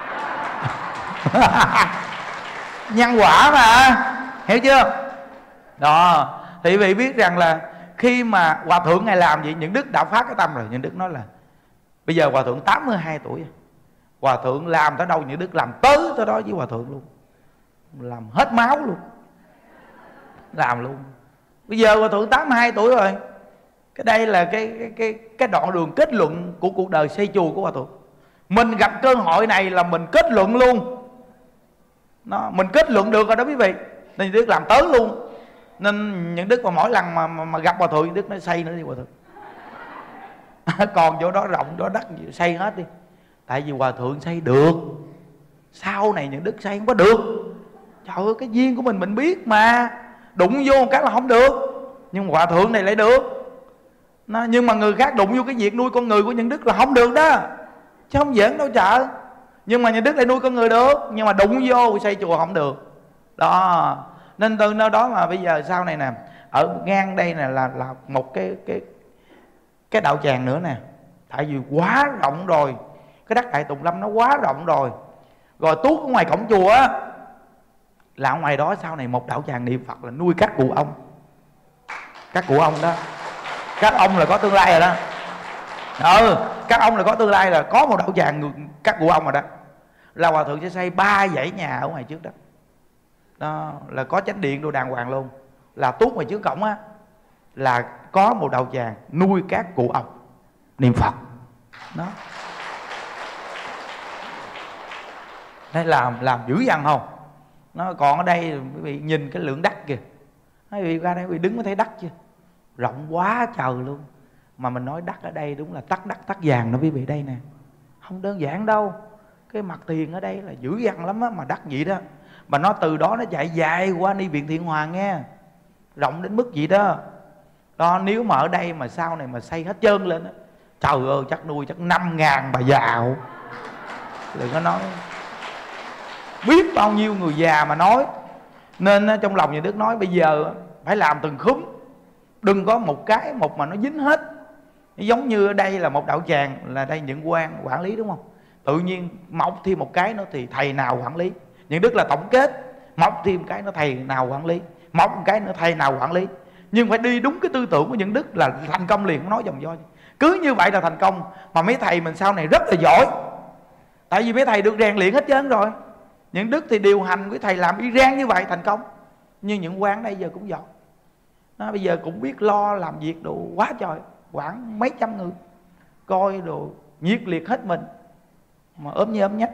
Nhân quả mà, hiểu chưa? Đó, thì quý vị biết rằng là khi mà hòa thượng ngài làm vậy, những Đức đã phát cái tâm rồi. Những Đức nói là bây giờ hòa thượng tám mươi hai tuổi, hòa thượng làm tới đâu những Đức làm tới tới đó với hòa thượng luôn, làm hết máu luôn, làm luôn. Bây giờ hòa thượng tám mươi hai tuổi rồi. Cái đây là cái cái cái cái đoạn đường kết luận của cuộc đời xây chùa của hòa thượng. Mình gặp cơ hội này là mình kết luận luôn. Nó, mình kết luận được rồi đó quý vị. Nên Đức làm tới luôn. Nên những Đức mà mỗi lần mà, mà, mà gặp hòa thượng, Đức nói xây nữa đi hòa thượng. Còn chỗ đó rộng, chỗ đất xây hết đi. Tại vì hòa thượng xây được, sau này những Đức xây không có được. Trời ơi, cái duyên của mình mình biết mà, đụng vô một cái là không được, nhưng mà hòa thượng này lại được. Nó, nhưng mà người khác đụng vô cái việc nuôi con người của những Đức là không được đó, chứ không giỡn đâu chợ. Nhưng mà những Đức lại nuôi con người được, nhưng mà đụng vô xây chùa không được. Đó, nên từ nơi đó mà bây giờ sau này nè, ở ngang đây nè là, là một cái cái cái đạo tràng nữa nè. Tại vì quá rộng rồi, cái đất Đại Tùng Lâm nó quá rộng rồi. Rồi tuốt ở ngoài cổng chùa á, là ở ngoài đó sau này một đạo tràng niệm Phật là nuôi các cụ ông. Các cụ ông đó, các ông là có tương lai rồi đó. Ừ, các ông là có tương lai rồi, có một đạo tràng các cụ ông rồi đó. Là hòa thượng sẽ xây ba dãy nhà ở ngoài trước đó. Đó là có chánh điện đồ đàng hoàng luôn. Là tuốt ngoài trước cổng á, là có một đạo tràng nuôi các cụ ông niệm Phật đó. Đây làm làm dữ dằn không? Nó còn ở đây quý vị nhìn cái lượng đất kìa, quý vị ra đây quý vị đứng có thấy đất chưa? Rộng quá trời luôn. Mà mình nói đất ở đây đúng là tắc đất tắc vàng đó quý vị, đây nè, không đơn giản đâu. cái mặt tiền ở đây là dữ dằn lắm á, mà đắt vậy đó. Mà nó từ đó nó chạy dài qua Ni Viện Thiện Hoàng nghe, rộng đến mức gì đó. Đó, nếu mà ở đây mà sau này mà xây hết trơn lên á, trời ơi chắc nuôi chắc năm ngàn bà giàu. Đừng có nói, biết bao nhiêu người già mà nói. Nên trong lòng nhà Đức nói bây giờ phải làm từng khúm, đừng có một cái một mà nó dính hết. Giống như ở đây là một đạo tràng, là đây những quan quản lý đúng không? Tự nhiên mọc thêm một cái nữa thì thầy nào quản lý. Những Đức là tổng kết, mọc thêm cái nữa thầy nào quản lý, mọc một cái nữa thầy nào quản lý. Nhưng phải đi đúng cái tư tưởng của những Đức là thành công liền, không nói vòng vo. Cứ như vậy là thành công. Mà mấy thầy mình sau này rất là giỏi, tại vì mấy thầy được rèn luyện hết trơn rồi. Những Đức thì điều hành với thầy làm y rang như vậy thành công. Nhưng những quán đây giờ cũng giỏi, nó bây giờ cũng biết lo làm việc đồ quá trời, khoảng mấy trăm người coi đồ nhiệt liệt hết mình, mà ốm như ốm nhách.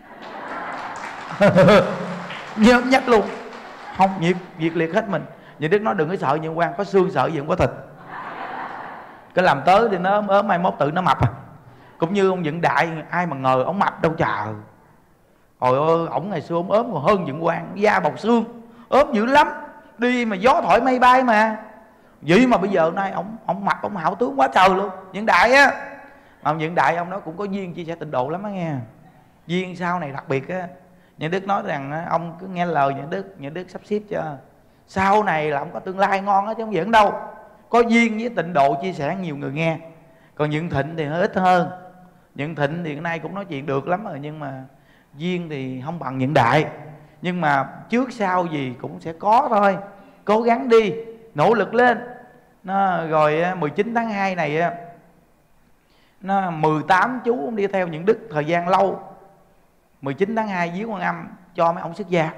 Như ốm nhách luôn, không nhiệt nhiệt liệt hết mình. Những Đức nói đừng có sợ những quan, có xương sợ gì không có thịt. Cái làm tới thì nó ốm ốm mai mốt tự nó mập à. Cũng như ông Dựng Đại, ai mà ngờ ông mập đâu trời. Hồi ơi, ổng ngày xưa ốm ốm còn hơn Dựng Quan, da bọc xương, ốm dữ lắm, đi mà gió thổi mây bay mà. Vậy mà bây giờ nay ổng ổng mập, ổng hảo tướng quá trời luôn. Dựng Đại á, mà Dựng Đại ông đó cũng có duyên chia sẻ tịnh độ lắm á nghe. Duyên sau này đặc biệt á, Những Đức nói rằng ông cứ nghe lời Những Đức, Những Đức sắp xếp cho sau này là ông có tương lai ngon á chứ không giỡn đâu. Có duyên với tịnh độ chia sẻ nhiều người nghe. Còn Những Thịnh thì hơi ít hơn. Những Thịnh thì hôm nay cũng nói chuyện được lắm rồi, nhưng mà duyên thì không bằng Những Đại. Nhưng mà trước sau gì cũng sẽ có thôi. Cố gắng đi, nỗ lực lên. Nó, rồi mười chín tháng hai này nó mười tám chú đi theo Những Đức thời gian lâu. Mười chín tháng hai viếng Quan Âm cho mấy ông xuất gia.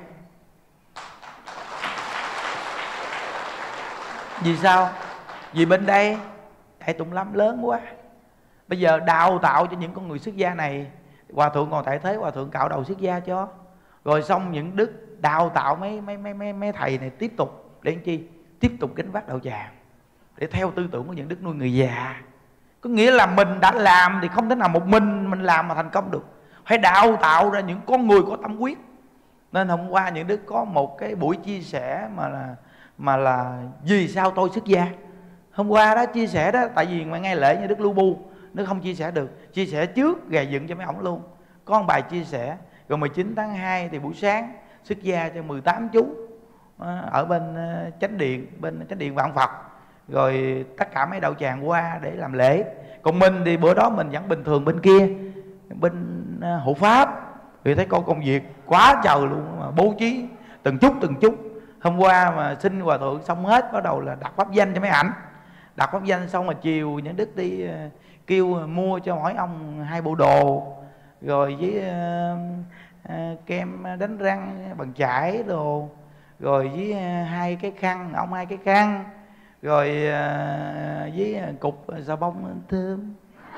Vì sao? Vì bên đây Thầy Tùng Lâm lớn quá. Bây giờ đào tạo cho những con người xuất gia này. Hòa thượng còn tại thế, hòa thượng cạo đầu xuất gia cho. Rồi xong Những Đức đào tạo mấy mấy mấy mấy, mấy thầy này tiếp tục để làm chi? Tiếp tục gánh vác đạo tràng, để theo tư tưởng của Những Đức nuôi người già. Có nghĩa là mình đã làm thì không thể nào một mình mình làm mà thành công được, phải đào tạo ra những con người có tâm huyết. Nên hôm qua Những Đức có một cái buổi chia sẻ mà là mà là vì sao tôi xuất gia. Hôm qua đó chia sẻ đó, tại vì ngày lễ Những Đức lu bu, nó không chia sẻ được. Chia sẻ trước gầy dựng cho mấy ổng luôn. Có một bài chia sẻ. Rồi mười chín tháng hai thì buổi sáng xuất gia cho mười tám chú ở bên Chánh Điện, bên Chánh Điện Vạn Phật. Rồi tất cả mấy đạo tràng qua để làm lễ. Còn mình thì bữa đó mình vẫn bình thường bên kia, bên hộ pháp. Thì thấy có công việc quá trời luôn, mà bố trí từng chút từng chút. Hôm qua mà xin hòa thượng xong hết, bắt đầu là đặt pháp danh cho mấy ảnh. Đặt pháp danh xong mà chiều Những Đức đi kêu mua cho mỗi ông hai bộ đồ, rồi với uh, uh, kem đánh răng bằng chải đồ, rồi với uh, hai cái khăn, ông hai cái khăn, rồi uh, với uh, cục xà bông thơm.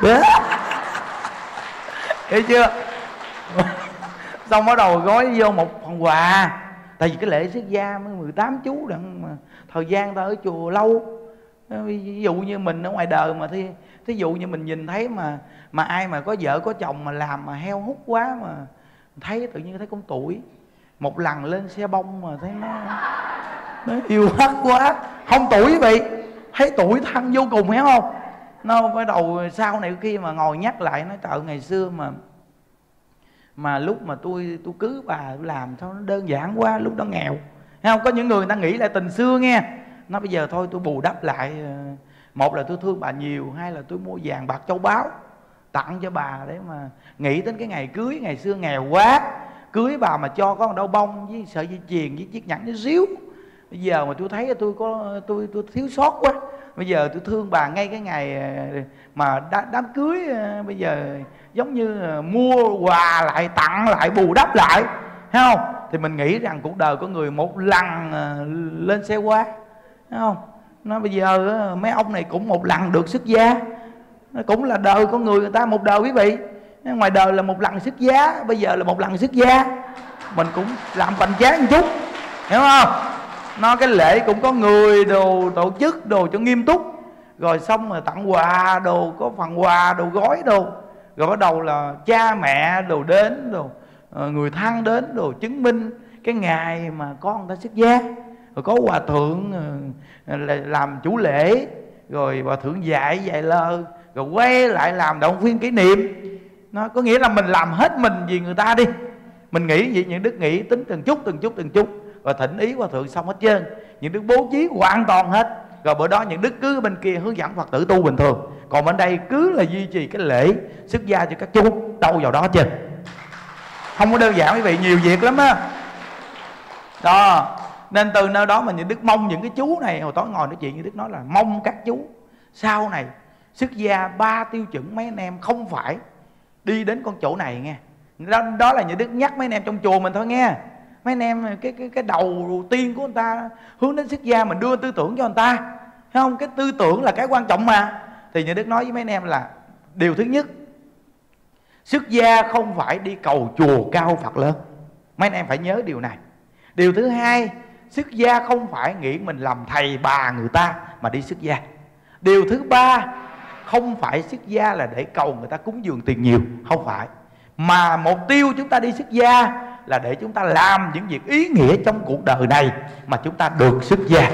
Hiểu chưa? Xong bắt đầu gói vô một phần quà. Tại vì cái lễ xuất gia mới mười tám chú đặng mà thời gian ta ở chùa lâu. Ví dụ như mình ở ngoài đời mà thí, thí dụ như mình nhìn thấy mà mà ai mà có vợ có chồng mà làm mà heo hút quá, mà thấy tự nhiên thấy con tuổi. Một lần lên xe bông mà thấy nó nó yêu hắt quá. Không tuổi vậy, thấy tuổi thân vô cùng, hiểu không? Nó bắt đầu sau này khi mà ngồi nhắc lại, nói trời ngày xưa mà mà lúc mà tôi tôi cưới bà tôi làm sao nó đơn giản quá, lúc đó nghèo. Thấy không? Có những người người ta nghĩ lại tình xưa nghe. Nó bây giờ thôi tôi bù đắp lại. Một là tôi thương bà nhiều, hai là tôi mua vàng bạc châu báu tặng cho bà, để mà nghĩ đến cái ngày cưới. Ngày xưa nghèo quá, cưới bà mà cho có một đau bông với sợi dây chuyền với chiếc nhẫn với xíu. Bây giờ mà tôi thấy tôi có tôi tôi thiếu sót quá. Bây giờ tôi thương bà ngay cái ngày mà đám cưới. Bây giờ giống như mua quà lại, tặng lại, bù đắp lại, thấy không? Thì mình nghĩ rằng cuộc đời có người một lần lên xe qua, thấy không? Nó bây giờ mấy ông này cũng một lần được xuất gia. Nó cũng là đời con người, người ta một đời quý vị. Ngoài đời là một lần xuất gia, bây giờ là một lần xuất gia. Mình cũng làm bành tráng một chút, hiểu không? Nó cái lễ cũng có người đồ tổ chức đồ cho nghiêm túc. Rồi xong rồi tặng quà đồ, có phần quà đồ gói đồ. Rồi bắt đầu là cha mẹ đồ đến, đồ người thân đến, đồ chứng minh cái ngày mà con người ta xuất gia. Rồi có hòa thượng làm chủ lễ, rồi hòa thượng dạy dạy lơ, rồi quay lại làm động viên kỷ niệm. Nó có nghĩa là mình làm hết mình vì người ta đi. Mình nghĩ gì những đức nghĩ tính từng chút từng chút từng chút, rồi thỉnh ý hòa thượng xong hết trơn. Những đức bố trí hoàn toàn hết. Rồi bữa đó những đức cứ bên kia hướng dẫn Phật tử tu bình thường, còn bên đây cứ là duy trì cái lễ xuất gia cho các chú, đâu vào đó chứ. Không có đơn giản quý vị, nhiều việc lắm á. Đó, nên từ nơi đó mà những đức mong những cái chú này, hồi tối ngồi nói chuyện, những đức nói là mong các chú sau này xuất gia ba tiêu chuẩn mấy anh em không phải đi đến con chỗ này nghe. Đó, đó là những đức nhắc mấy anh em trong chùa mình thôi nghe. Mấy anh em cái cái cái đầu tiên của người ta hướng đến xuất gia, mình đưa tư tưởng cho người ta, thấy không? Cái tư tưởng là cái quan trọng mà. Thì những đức nói với mấy anh em là điều thứ nhất, xuất gia không phải đi cầu chùa cao Phật lớn. Mấy anh em phải nhớ điều này. Điều thứ hai, xuất gia không phải nghĩ mình làm thầy bà người ta mà đi xuất gia. Điều thứ ba, không phải xuất gia là để cầu người ta cúng dường tiền nhiều, không phải. Mà mục tiêu chúng ta đi xuất gia là để chúng ta làm những việc ý nghĩa trong cuộc đời này mà chúng ta được xuất gia.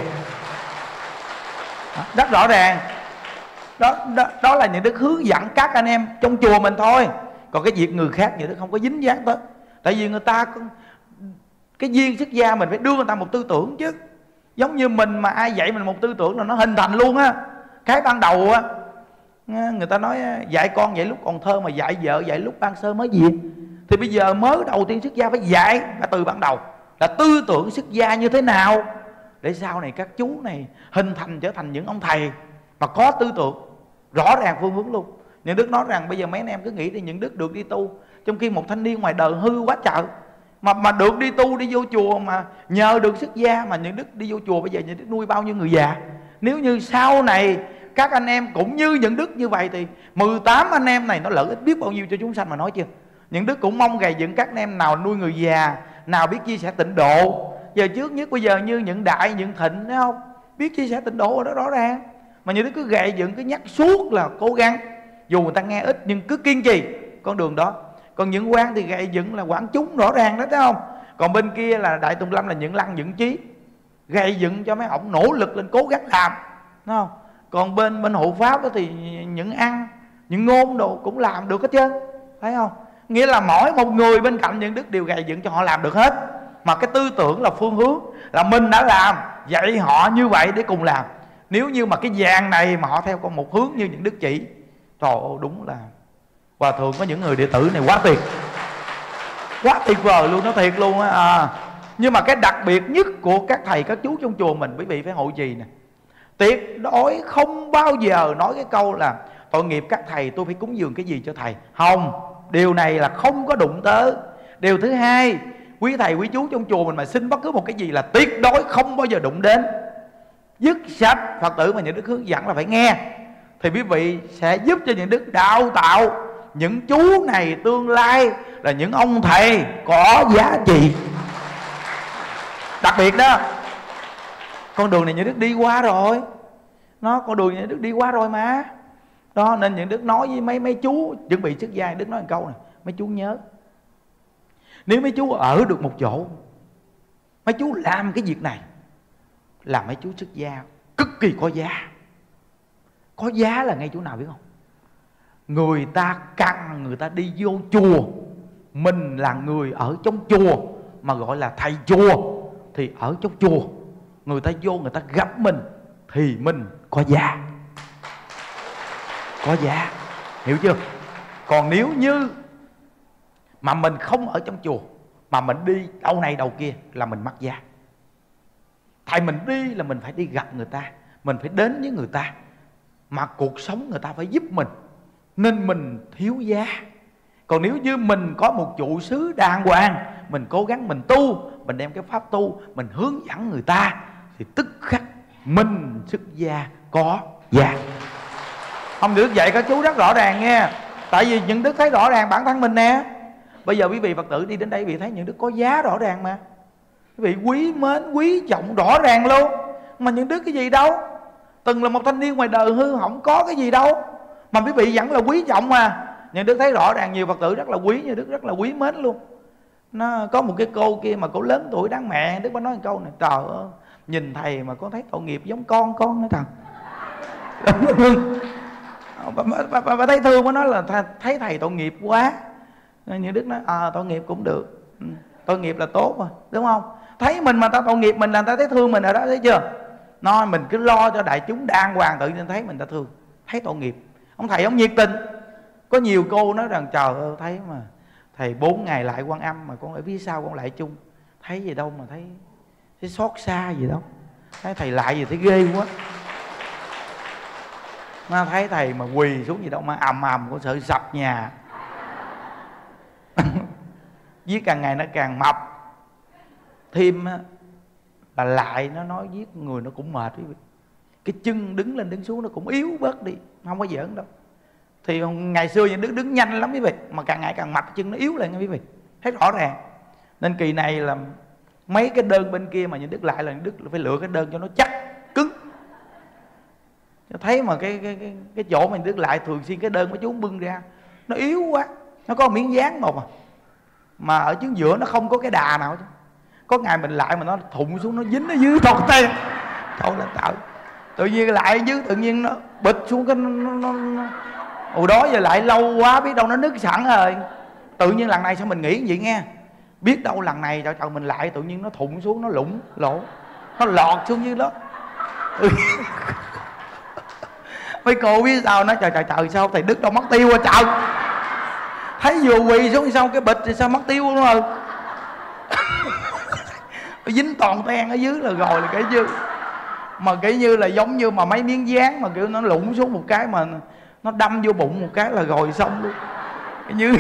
Đó, rất rõ ràng. Đó, đó, đó là những đức hướng dẫn các anh em trong chùa mình thôi. Còn cái việc người khác những đức không có dính dáng tới. Tại vì người ta có, cái duyên xuất gia mình phải đưa người ta một tư tưởng chứ. Giống như mình mà ai dạy mình một tư tưởng là nó hình thành luôn á. Cái ban đầu á, người ta nói dạy con dạy lúc còn thơ mà dạy vợ dạy lúc ban sơ mới diệt. Thì bây giờ mới đầu tiên xuất gia phải dạy là từ ban đầu là tư tưởng xuất gia như thế nào, để sau này các chú này hình thành trở thành những ông thầy mà có tư tưởng rõ ràng phương hướng luôn. Những đức nói rằng bây giờ mấy anh em cứ nghĩ thì những đức được đi tu, trong khi một thanh niên ngoài đời hư quá trời mà mà được đi tu, đi vô chùa mà nhờ được xuất gia. Mà những đức đi vô chùa bây giờ những đức nuôi bao nhiêu người già. Nếu như sau này các anh em cũng như những đức như vậy thì mười tám anh em này nó lợi ích biết bao nhiêu cho chúng sanh mà nói chưa. Những đức cũng mong gầy dựng các anh em nào nuôi người già, nào biết chia sẻ tịnh độ. Giờ trước nhất bây giờ như những đại, những thịnh, thấy không? Biết chia sẻ tịnh độ ở đó rõ ràng. Mà những đức cứ gầy dựng, cứ nhắc suốt là cố gắng. Dù người ta nghe ít nhưng cứ kiên trì con đường đó. Còn những quan thì gầy dựng là quảng chúng rõ ràng đó, thấy không? Còn bên kia là Đại Tùng Lâm là những lăng những trí, gầy dựng cho mấy ổng nỗ lực lên cố gắng làm, thấy không? Còn bên bên hộ pháp đó thì những ăn, những ngôn đồ cũng làm được hết trơn, thấy không? Nghĩa là mỗi một người bên cạnh những đức đều gầy dựng cho họ làm được hết. Mà cái tư tưởng là phương hướng là mình đã làm, dạy họ như vậy để cùng làm. Nếu như mà cái vàng này mà họ theo con một hướng như những đức chỉ, trời ơi đúng là hòa thượng có những người đệ tử này quá tuyệt, quá tuyệt vời luôn, nó thiệt luôn á. À, nhưng mà cái đặc biệt nhất của các thầy các chú trong chùa mình, quý vị phải hộ trì nè, tuyệt đối không bao giờ nói cái câu là tội nghiệp các thầy, tôi phải cúng dường cái gì cho thầy. Không, điều này là không có đụng tới. Điều thứ hai, quý thầy quý chú trong chùa mình mà xin bất cứ một cái gì là tuyệt đối không bao giờ đụng đến. Dứt sách Phật tử mà những đức hướng dẫn là phải nghe, thì quý vị sẽ giúp cho những đức đào tạo những chú này tương lai là những ông thầy có giá trị. Đặc biệt đó, con đường này những đức đi qua rồi, nó con đường này những đức đi qua rồi mà. Đó nên những đức nói với mấy mấy chú chuẩn bị xuất gia, đức nói một câu này, mấy chú nhớ, nếu mấy chú ở được một chỗ, mấy chú làm cái việc này là mấy chú xuất gia cực kỳ có giá. Có giá là ngay chỗ nào biết không? Người ta cần người ta đi vô chùa, mình là người ở trong chùa mà gọi là thầy chùa, thì ở trong chùa người ta vô người ta gặp mình thì mình có giá, có giá, hiểu chưa? Còn nếu như mà mình không ở trong chùa mà mình đi đâu này đâu kia là mình mất giá. Thầy mình đi là mình phải đi gặp người ta, mình phải đến với người ta, mà cuộc sống người ta phải giúp mình, nên mình thiếu giá. Còn nếu như mình có một trụ xứ đàng hoàng, mình cố gắng mình tu, mình đem cái pháp tu, mình hướng dẫn người ta, thì tức khắc mình xuất gia có giá. Không được vậy các chú rất rõ ràng nghe. Tại vì những đức thấy rõ ràng bản thân mình nè. Bây giờ quý vị Phật tử đi đến đây quý vị thấy những đức có giá rõ ràng mà, quý vị quý mến quý trọng rõ ràng luôn. Mà những đức cái gì đâu, từng là một thanh niên ngoài đời hư hỏng, có cái gì đâu mà quý vị vẫn là quý trọng mà. Nhưng Đức thấy rõ ràng nhiều Phật tử rất là quý, như Đức rất là quý mến luôn. Nó có một cái cô kia mà cô lớn tuổi đáng mẹ, Đức mới nói một câu này: trời ơi, nhìn thầy mà con thấy tội nghiệp giống con con nữa thằng. bà, bà, bà, bà thấy thương, mới nói là thấy thầy tội nghiệp quá. Như Đức nói à, tội nghiệp cũng được, tội nghiệp là tốt mà, đúng không? Thấy mình mà ta tội nghiệp mình là ta thấy thương mình rồi đó, thấy chưa? Nói mình cứ lo cho đại chúng đàng hoàng, tự nhiên thấy mình ta thương, thấy tội nghiệp. Ông thầy ông nhiệt tình. Có nhiều cô nói rằng trời ơi, thấy mà thầy bốn ngày lại Quan Âm mà con ở phía sau con lại chung, thấy gì đâu mà thấy, thấy xót xa gì đâu, thấy thầy lại gì thấy ghê quá. Mà thấy thầy mà quỳ xuống gì đâu mà ầm ầm, con sợ sập nhà. Viết càng ngày nó càng mập. Thêm là lại nó nói viết người nó cũng mệt quý vị. Cái chân đứng lên đứng xuống nó cũng yếu bớt đi, không có giỡn đâu. Thì ngày xưa những Đức đứng nhanh lắm quý vị, mà càng ngày càng mập, chân nó yếu lên nha quý vị, thấy rõ ràng. Nên kỳ này là mấy cái đơn bên kia mà những Đức lại là những Đức phải lựa cái đơn cho nó chắc, cứng. Thấy mà cái cái cái, cái chỗ mà những Đức lại thường xuyên cái đơn mấy chú bưng ra nó yếu quá, nó có miếng dán một mà mà ở chính giữa nó không có cái đà nào chứ. Có ngày mình lại mà nó thụng xuống, nó dính ở dưới toàn tay. Thôi là tạo tự nhiên lại ở dưới tự nhiên nó bịch xuống cái nó, nó, nó. Hồi đó giờ lại lâu quá biết đâu nó nứt sẵn rồi. Tự nhiên lần này sao mình nghĩ vậy nghe, biết đâu lần này trời trời mình lại tự nhiên nó thụng xuống, nó lủng lỗ, nó lọt xuống dưới đó. Ừ. Mấy cô biết sao, nói trời trời trời sao thầy Đức đâu mất tiêu à trời. Thấy vừa quỳ xuống xong cái bịch thì sao mất tiêu luôn rồi. Dính toàn ten ở dưới là rồi là cái như mà cái như là giống như mà mấy miếng dán mà kiểu nó lủng xuống một cái mà nó đâm vô bụng một cái là rồi xong luôn. Cái như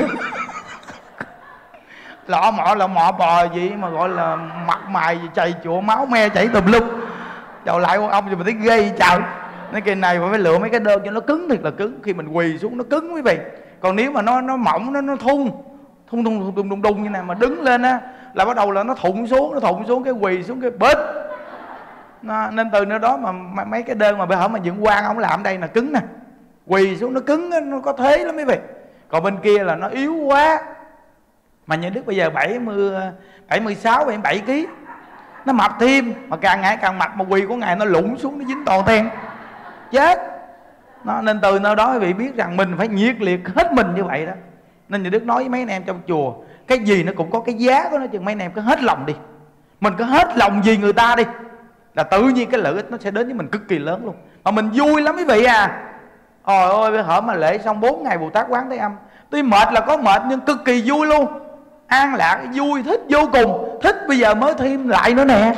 lọ mọ là mọ bò gì mà gọi là mặt mày chày chụa máu me chảy tùm lum. Trời lại con ông thì mình thấy ghê trời. Cái kỳ này phải lựa mấy cái đơn cho nó cứng thiệt là cứng, khi mình quỳ xuống nó cứng quý vị. Còn nếu mà nó nó mỏng nó nó thun thun thun thun đùng đùng như này mà đứng lên á là bắt đầu là nó thụng xuống, nó thụng xuống cái quỳ xuống cái bết. Nó, nên từ nơi đó mà mấy cái đơn mà bây giờ mà dựng quan ông làm đây là cứng nè, quỳ xuống nó cứng, nó có thế lắm quý vị. Còn bên kia là nó yếu quá. Mà nhà Đức bây giờ bảy mươi, bảy mươi sáu, bảy mươi bảy ký, nó mập thêm, mà càng ngày càng mập, mà quỳ của ngày nó lủng xuống nó dính toàn ten chết. Nó, nên từ nơi đó quý vị biết rằng mình phải nhiệt liệt hết mình như vậy đó. Nên nhà Đức nói với mấy anh em trong chùa, cái gì nó cũng có cái giá của nó, chứ mấy anh em cứ hết lòng đi. Mình cứ hết lòng vì người ta đi, là tự nhiên cái lợi ích nó sẽ đến với mình cực kỳ lớn luôn. Mà mình vui lắm quý vị à. Ôi ôi, hở mà lễ xong bốn ngày Bồ Tát Quán Thế Âm, tuy mệt là có mệt nhưng cực kỳ vui luôn. An lạc, vui, thích vô cùng. Thích bây giờ mới thêm lại nữa nè,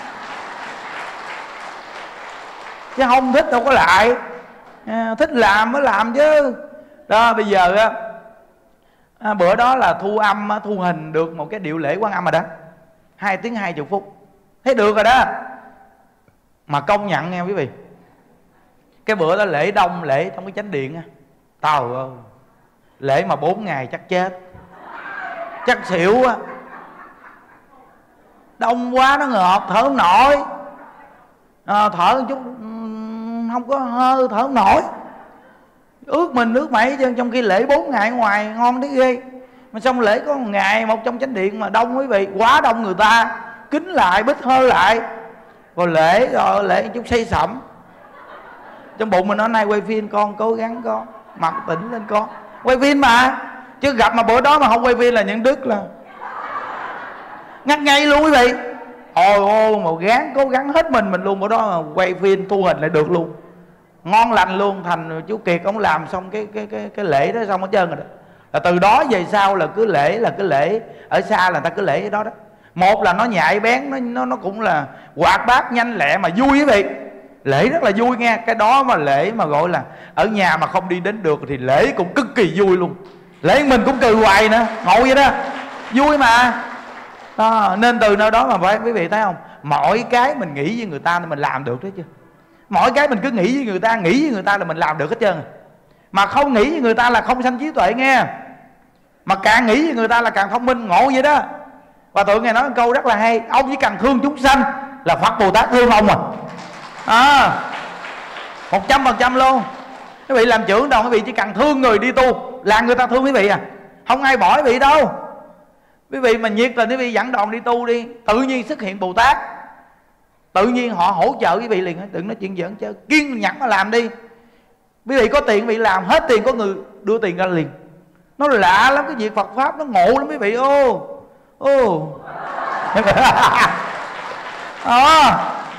chứ không thích đâu có lại. À, thích làm mới làm chứ. Đó bây giờ á, à, bữa đó là thu âm, thu hình được một cái điệu lễ Quan Âm rồi đó, hai tiếng hai chục phút, thấy được rồi đó. Mà công nhận nghe quý vị, cái bữa đó lễ đông, lễ trong cái chánh điện á, tao ơi, lễ mà bốn ngày chắc chết, chắc xỉu á. Đông quá nó ngợp, thở không nổi. À, thở một chút không có hơi, thở không nổi, ướt mình ướt mẩy. Trong khi lễ bốn ngày ở ngoài ngon thấy ghê, mà xong lễ có một ngày một trong chánh điện mà đông quý vị, quá đông người ta, kính lại bít hơi lại. Rồi lễ rồi lễ chút say sẩm, trong bụng mình nói nay quay phim con, cố gắng con, mặt tỉnh lên con, quay phim mà. Chứ gặp mà bữa đó mà không quay phim là những Đức là ngắt ngay luôn quý vị. Ôi ôi mà gắng cố gắng hết mình mình luôn. Bữa đó mà quay phim thu hình lại được luôn, ngon lành luôn. Thành chú Kiệt ông làm xong cái cái cái cái lễ đó xong hết trơn rồi đó. Là từ đó về sau là cứ lễ là cứ lễ ở xa là ta cứ lễ cái đó đó. Một là nó nhạy bén, nó nó nó cũng là hoạt bát nhanh lẹ mà vui quý vị. Lễ rất là vui nghe. Cái đó mà lễ mà gọi là ở nhà mà không đi đến được thì lễ cũng cực kỳ vui luôn. Lễ mình cũng cười hoài nữa, ngồi vậy đó, vui mà. Đó, nên từ nơi đó mà phải quý vị thấy không, mọi cái mình nghĩ với người ta thì mình làm được đấy chứ. Mọi cái mình cứ nghĩ với người ta, nghĩ với người ta là mình làm được hết trơn. Mà không nghĩ với người ta là không sanh trí tuệ nghe. Mà càng nghĩ với người ta là càng thông minh, ngộ vậy đó. Và tụi ngài nói một câu rất là hay, ông chỉ cần thương chúng sanh là Phật Bồ Tát thương ông à. À, một trăm phần trăm luôn. Quý vị làm trưởng đồng, quý vị chỉ cần thương người đi tu là người ta thương quý vị à, không ai bỏ quý vị đâu. Quý vị mà nhiệt tình quý vị dẫn đoàn đi tu đi, tự nhiên xuất hiện Bồ Tát, tự nhiên họ hỗ trợ quý vị liền. Đừng nói chuyện giỡn chứ, kiên nhẫn mà làm đi. Quý vị có tiền quý vị làm, hết tiền có người đưa tiền ra liền. Nó lạ lắm, cái việc Phật Pháp nó ngộ lắm quý vị. Ô ô à,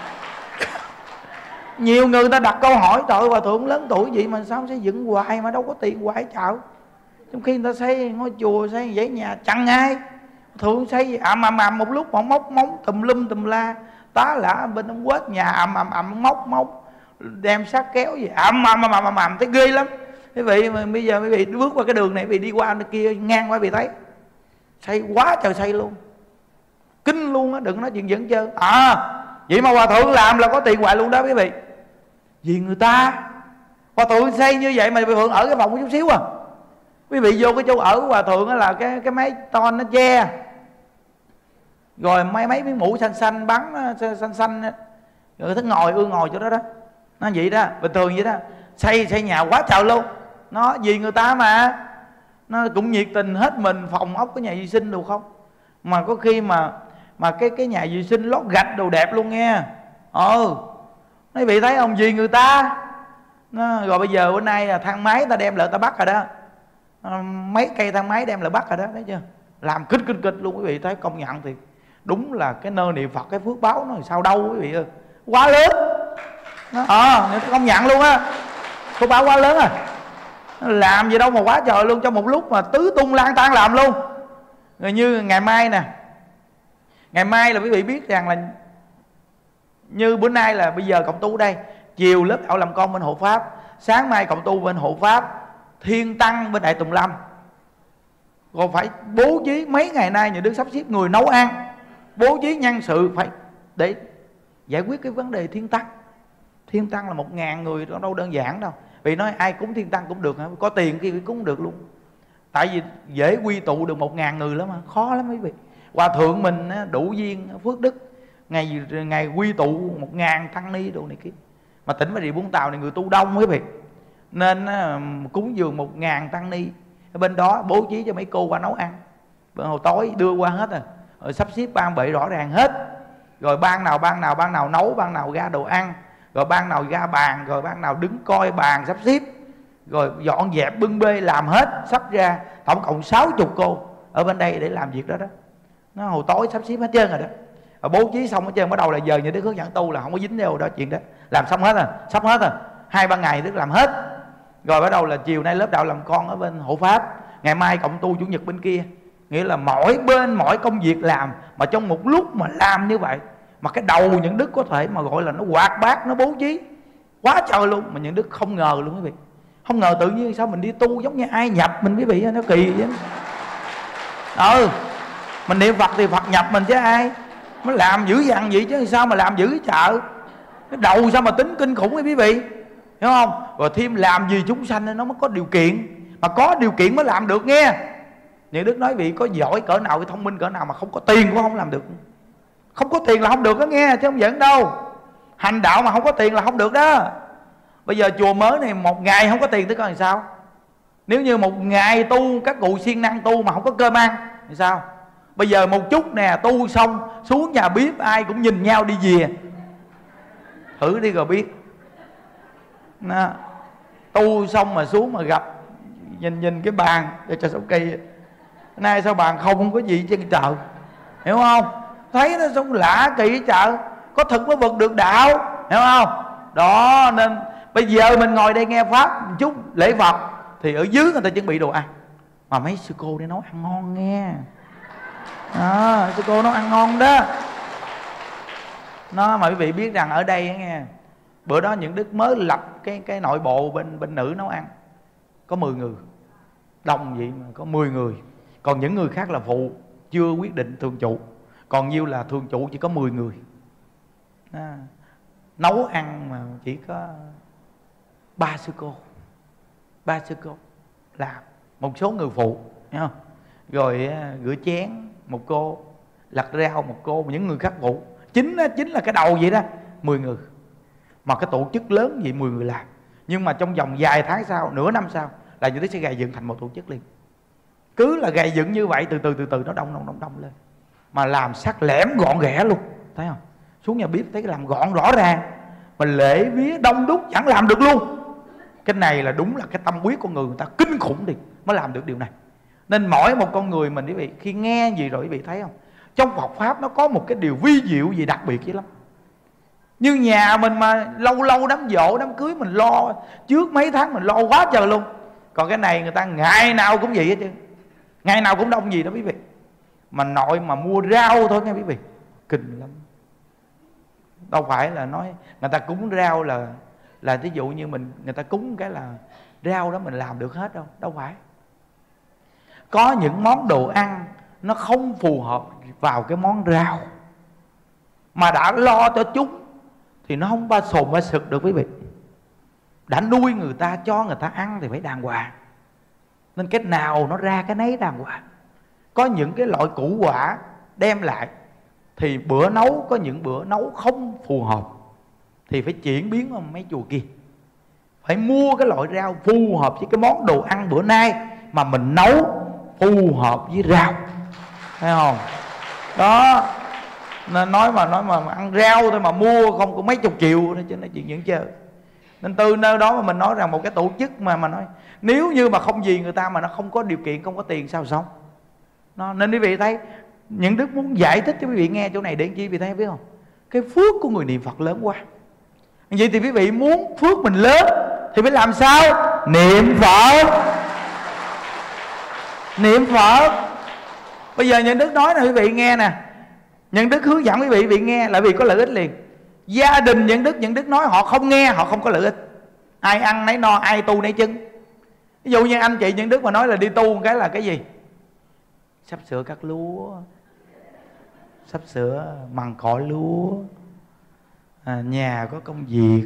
nhiều người ta đặt câu hỏi: trời ơi, hòa thượng lớn tuổi vậy mà sao xây dựng hoài mà đâu có tiền hoài chợ. Trong khi người ta xây ngôi chùa, xây dãy nhà chẳng ai. Thường xây ầm ầm ầm một lúc, bọn móc móng tùm lum tùm la, tá lả bên ông quét nhà ầm ầm ầm, móc móc đem sát kéo gì ầm ầm ầm ầm ầm, thấy ghê lắm. Quý vị mà bây giờ quý vị bước qua cái đường này, quý vị đi qua nơi kia ngang qua, quý vị thấy xây quá trời xây luôn, kinh luôn á, đừng nói chuyện dẫn chơi. À vậy mà hòa thượng làm là có tiền hoài luôn đó quý vị. Vì người ta hòa thượng xây như vậy mà hòa thượng ở cái phòng chút xíu à. Quý vị vô cái chỗ ở của hòa thượng đó là cái cái máy ton nó che, rồi mấy mấy miếng mũ xanh xanh bắn xanh xanh, rồi thức ngồi ưa ngồi chỗ đó đó. Nó vậy đó, bình thường vậy đó. Xây xây nhà quá trời luôn. Nó vì người ta mà, nó cũng nhiệt tình hết mình, phòng ốc, cái nhà vệ sinh đồ không. Mà có khi mà mà cái cái nhà vệ sinh lót gạch đồ đẹp luôn nghe. Ừ, mấy vị thấy không, vì người ta. Nó, rồi bây giờ bữa nay là thang máy ta đem lại ta bắt rồi đó. Mấy cây thang máy đem lại bắt rồi đó, thấy chưa? Làm kích kích kích luôn quý vị thấy, công nhận thì đúng là cái nơi niệm Phật, cái phước báo nó sao đâu quý vị ơi, quá lớn. Ờ, người ta công nhận luôn á, phước báo quá lớn à. Làm gì đâu mà quá trời luôn, trong một lúc mà tứ tung lang tan làm luôn. Rồi như ngày mai nè, ngày mai là quý vị biết rằng là như bữa nay là bây giờ cộng tu đây, chiều lớp đạo làm con bên hộ pháp, sáng mai cộng tu bên hộ pháp, thiên tăng bên Đại Tùng Lâm. Rồi phải bố trí mấy ngày nay nhà Đức sắp xếp người nấu ăn, bố trí nhân sự phải để giải quyết cái vấn đề thiên tăng. Thiên tăng là một ngàn người, đâu đơn giản đâu. Vì nói ai cúng thiên tăng cũng được hả? Có tiền kia cúng được luôn. Tại vì dễ quy tụ được một ngàn người lắm mà, khó lắm quý vị. Hòa thượng mình đủ duyên phước đức, ngày ngày quy tụ một ngàn tăng ni đồ này kia. Mà tỉnh Bà Rịa Vũng Tàu này người tu đông quý vị, nên cúng dường một ngàn tăng ni. Ở bên đó bố trí cho mấy cô qua nấu ăn, bữa hồi tối đưa qua hết rồi, rồi sắp xếp ban bệ rõ ràng hết. Rồi ban nào ban nào ban nào nấu, ban nào ra đồ ăn, rồi ban nào ra bàn, rồi ban nào đứng coi bàn sắp xếp, rồi dọn dẹp bưng bê làm hết, sắp ra. Tổng cộng sáu mươi cô ở bên đây để làm việc đó đó. Nó hồi tối sắp xếp hết trơn rồi đó. Rồi bố trí xong hết trơn, bắt đầu là giờ như Đức hướng dẫn tu là không có dính theo đó chuyện đó. Làm xong hết rồi, sắp hết rồi, hai ba ngày Đức làm hết. Rồi bắt đầu là chiều nay lớp đạo làm con ở bên hộ pháp, ngày mai cộng tu chủ nhật bên kia. Nghĩa là mỗi bên mỗi công việc làm, mà trong một lúc mà làm như vậy, mà cái đầu những Đức có thể mà gọi là nó hoạt bát, nó bố trí quá trời luôn. Mà những Đức không ngờ luôn quý vị, không ngờ tự nhiên sao mình đi tu giống như ai nhập mình quý vị, nó kỳ vậy. Ừ, mình niệm Phật thì Phật nhập mình chứ ai. Nó làm dữ dằn vậy chứ sao mà làm dữ cái chợ. Cái đầu sao mà tính kinh khủng ấy quý vị, hiểu không? Rồi thêm làm gì chúng sanh nó mới có điều kiện, mà có điều kiện mới làm được nghe. Những Đức nói vị có giỏi cỡ nào, cái thông minh cỡ nào mà không có tiền cũng không làm được. Không có tiền là không được đó nghe, chứ không giỡn đâu. Hành đạo mà không có tiền là không được đó. Bây giờ chùa mới này một ngày không có tiền thì coi làm sao? Nếu như một ngày tu các cụ siêng năng tu mà không có cơm ăn thì sao? Bây giờ một chút nè, tu xong xuống nhà bếp ai cũng nhìn nhau đi về. Thử đi rồi biết. Nó, tu xong mà xuống mà gặp, nhìn nhìn cái bàn cho cho sâu cây, nay sao bàn không không có gì trên chợ, hiểu không? Thấy nó sống lạ kỳ chợ, có thực mới vực được đạo, hiểu không? Đó nên bây giờ mình ngồi đây nghe pháp một chút lễ Phật, thì ở dưới người ta chuẩn bị đồ ăn, mà mấy sư cô đi nấu ăn ngon nghe. À, sư cô nấu ăn ngon đó. Nó mà quý vị biết rằng ở đây nghe, bữa đó những Đức mới lập cái cái nội bộ bên bên nữ nấu ăn, có mười người, đông vậy mà có mười người. Còn những người khác là phụ, chưa quyết định thường trụ. Còn nhiêu là thường trụ chỉ có mười người. À, nấu ăn mà chỉ có ba sư cô, ba sư cô làm, một số người phụ, thấy không? Rồi rửa chén một cô, lặt rau một cô, những người khác phụ. Chính chính là cái đầu vậy đó, mười người. Mà cái tổ chức lớn vậy mười người làm. Nhưng mà trong vòng vài tháng sau, nửa năm sau là Nho Đức sẽ gây dựng thành một tổ chức liền. Cứ là gây dựng như vậy, từ từ từ từ nó đông đông đông đông lên, mà làm sắc lẻm gọn ghẽ luôn, thấy không? Xuống nhà bếp thấy cái làm gọn rõ ràng, mà lễ vía đông đúc chẳng làm được luôn. Cái này là đúng là cái tâm huyết con người người ta kinh khủng đi mới làm được điều này. Nên mỗi một con người mình quý vị khi nghe gì rồi quý vị thấy không, trong Phật pháp nó có một cái điều vi diệu gì đặc biệt vậy lắm. Như nhà mình mà lâu lâu đám giỗ đám cưới mình lo trước mấy tháng, mình lo quá trời luôn. Còn cái này người ta ngày nào cũng vậy hết trơn, ngày nào cũng đông gì đó quý vị. Mà nội mà mua rau thôi nha quý vị, kinh lắm. Đâu phải là nói người ta cúng rau là là ví dụ như mình người ta cúng cái là rau đó mình làm được hết đâu, đâu phải. Có những món đồ ăn nó không phù hợp vào cái món rau, mà đã lo cho chúng thì nó không ba sồn ba sực được quý vị. Đã nuôi người ta cho người ta ăn thì phải đàng hoàng, nên cái nào nó ra cái nấy đàng hoàng. Có những cái loại củ quả đem lại thì bữa nấu, có những bữa nấu không phù hợp thì phải chuyển biến ở mấy chùa kia. Phải mua cái loại rau phù hợp với cái món đồ ăn bữa nay mà mình nấu phù hợp với rau, thấy không? Đó, nên nói mà nói mà ăn rau thôi mà mua không có mấy chục triệu đó, chứ nói chuyện vẫn chơi. Nên từ nơi đó mà mình nói rằng một cái tổ chức mà mà nói nếu như mà không vì người ta mà nó không có điều kiện, không có tiền sao sống. Nó, nên quý vị thấy những Đức muốn giải thích cho quý vị nghe chỗ này để chi quý vị thấy biết không? Cái phước của người niệm Phật lớn quá. Vậy thì quý vị muốn phước mình lớn thì phải làm sao? Niệm Phật. Niệm Phật. Bây giờ Nhân Đức nói nè quý vị nghe nè, Nhân Đức hướng dẫn quý vị, quý vị nghe là vì có lợi ích liền. Gia đình Nhân Đức, Nhân Đức nói họ không nghe, họ không có lợi ích. Ai ăn nấy no, ai tu nấy chứng. Ví dụ như anh chị Nhân Đức mà nói là đi tu một cái là cái gì? Sắp sửa cắt lúa, sắp sửa mằng cỏ lúa, à, nhà có công việc.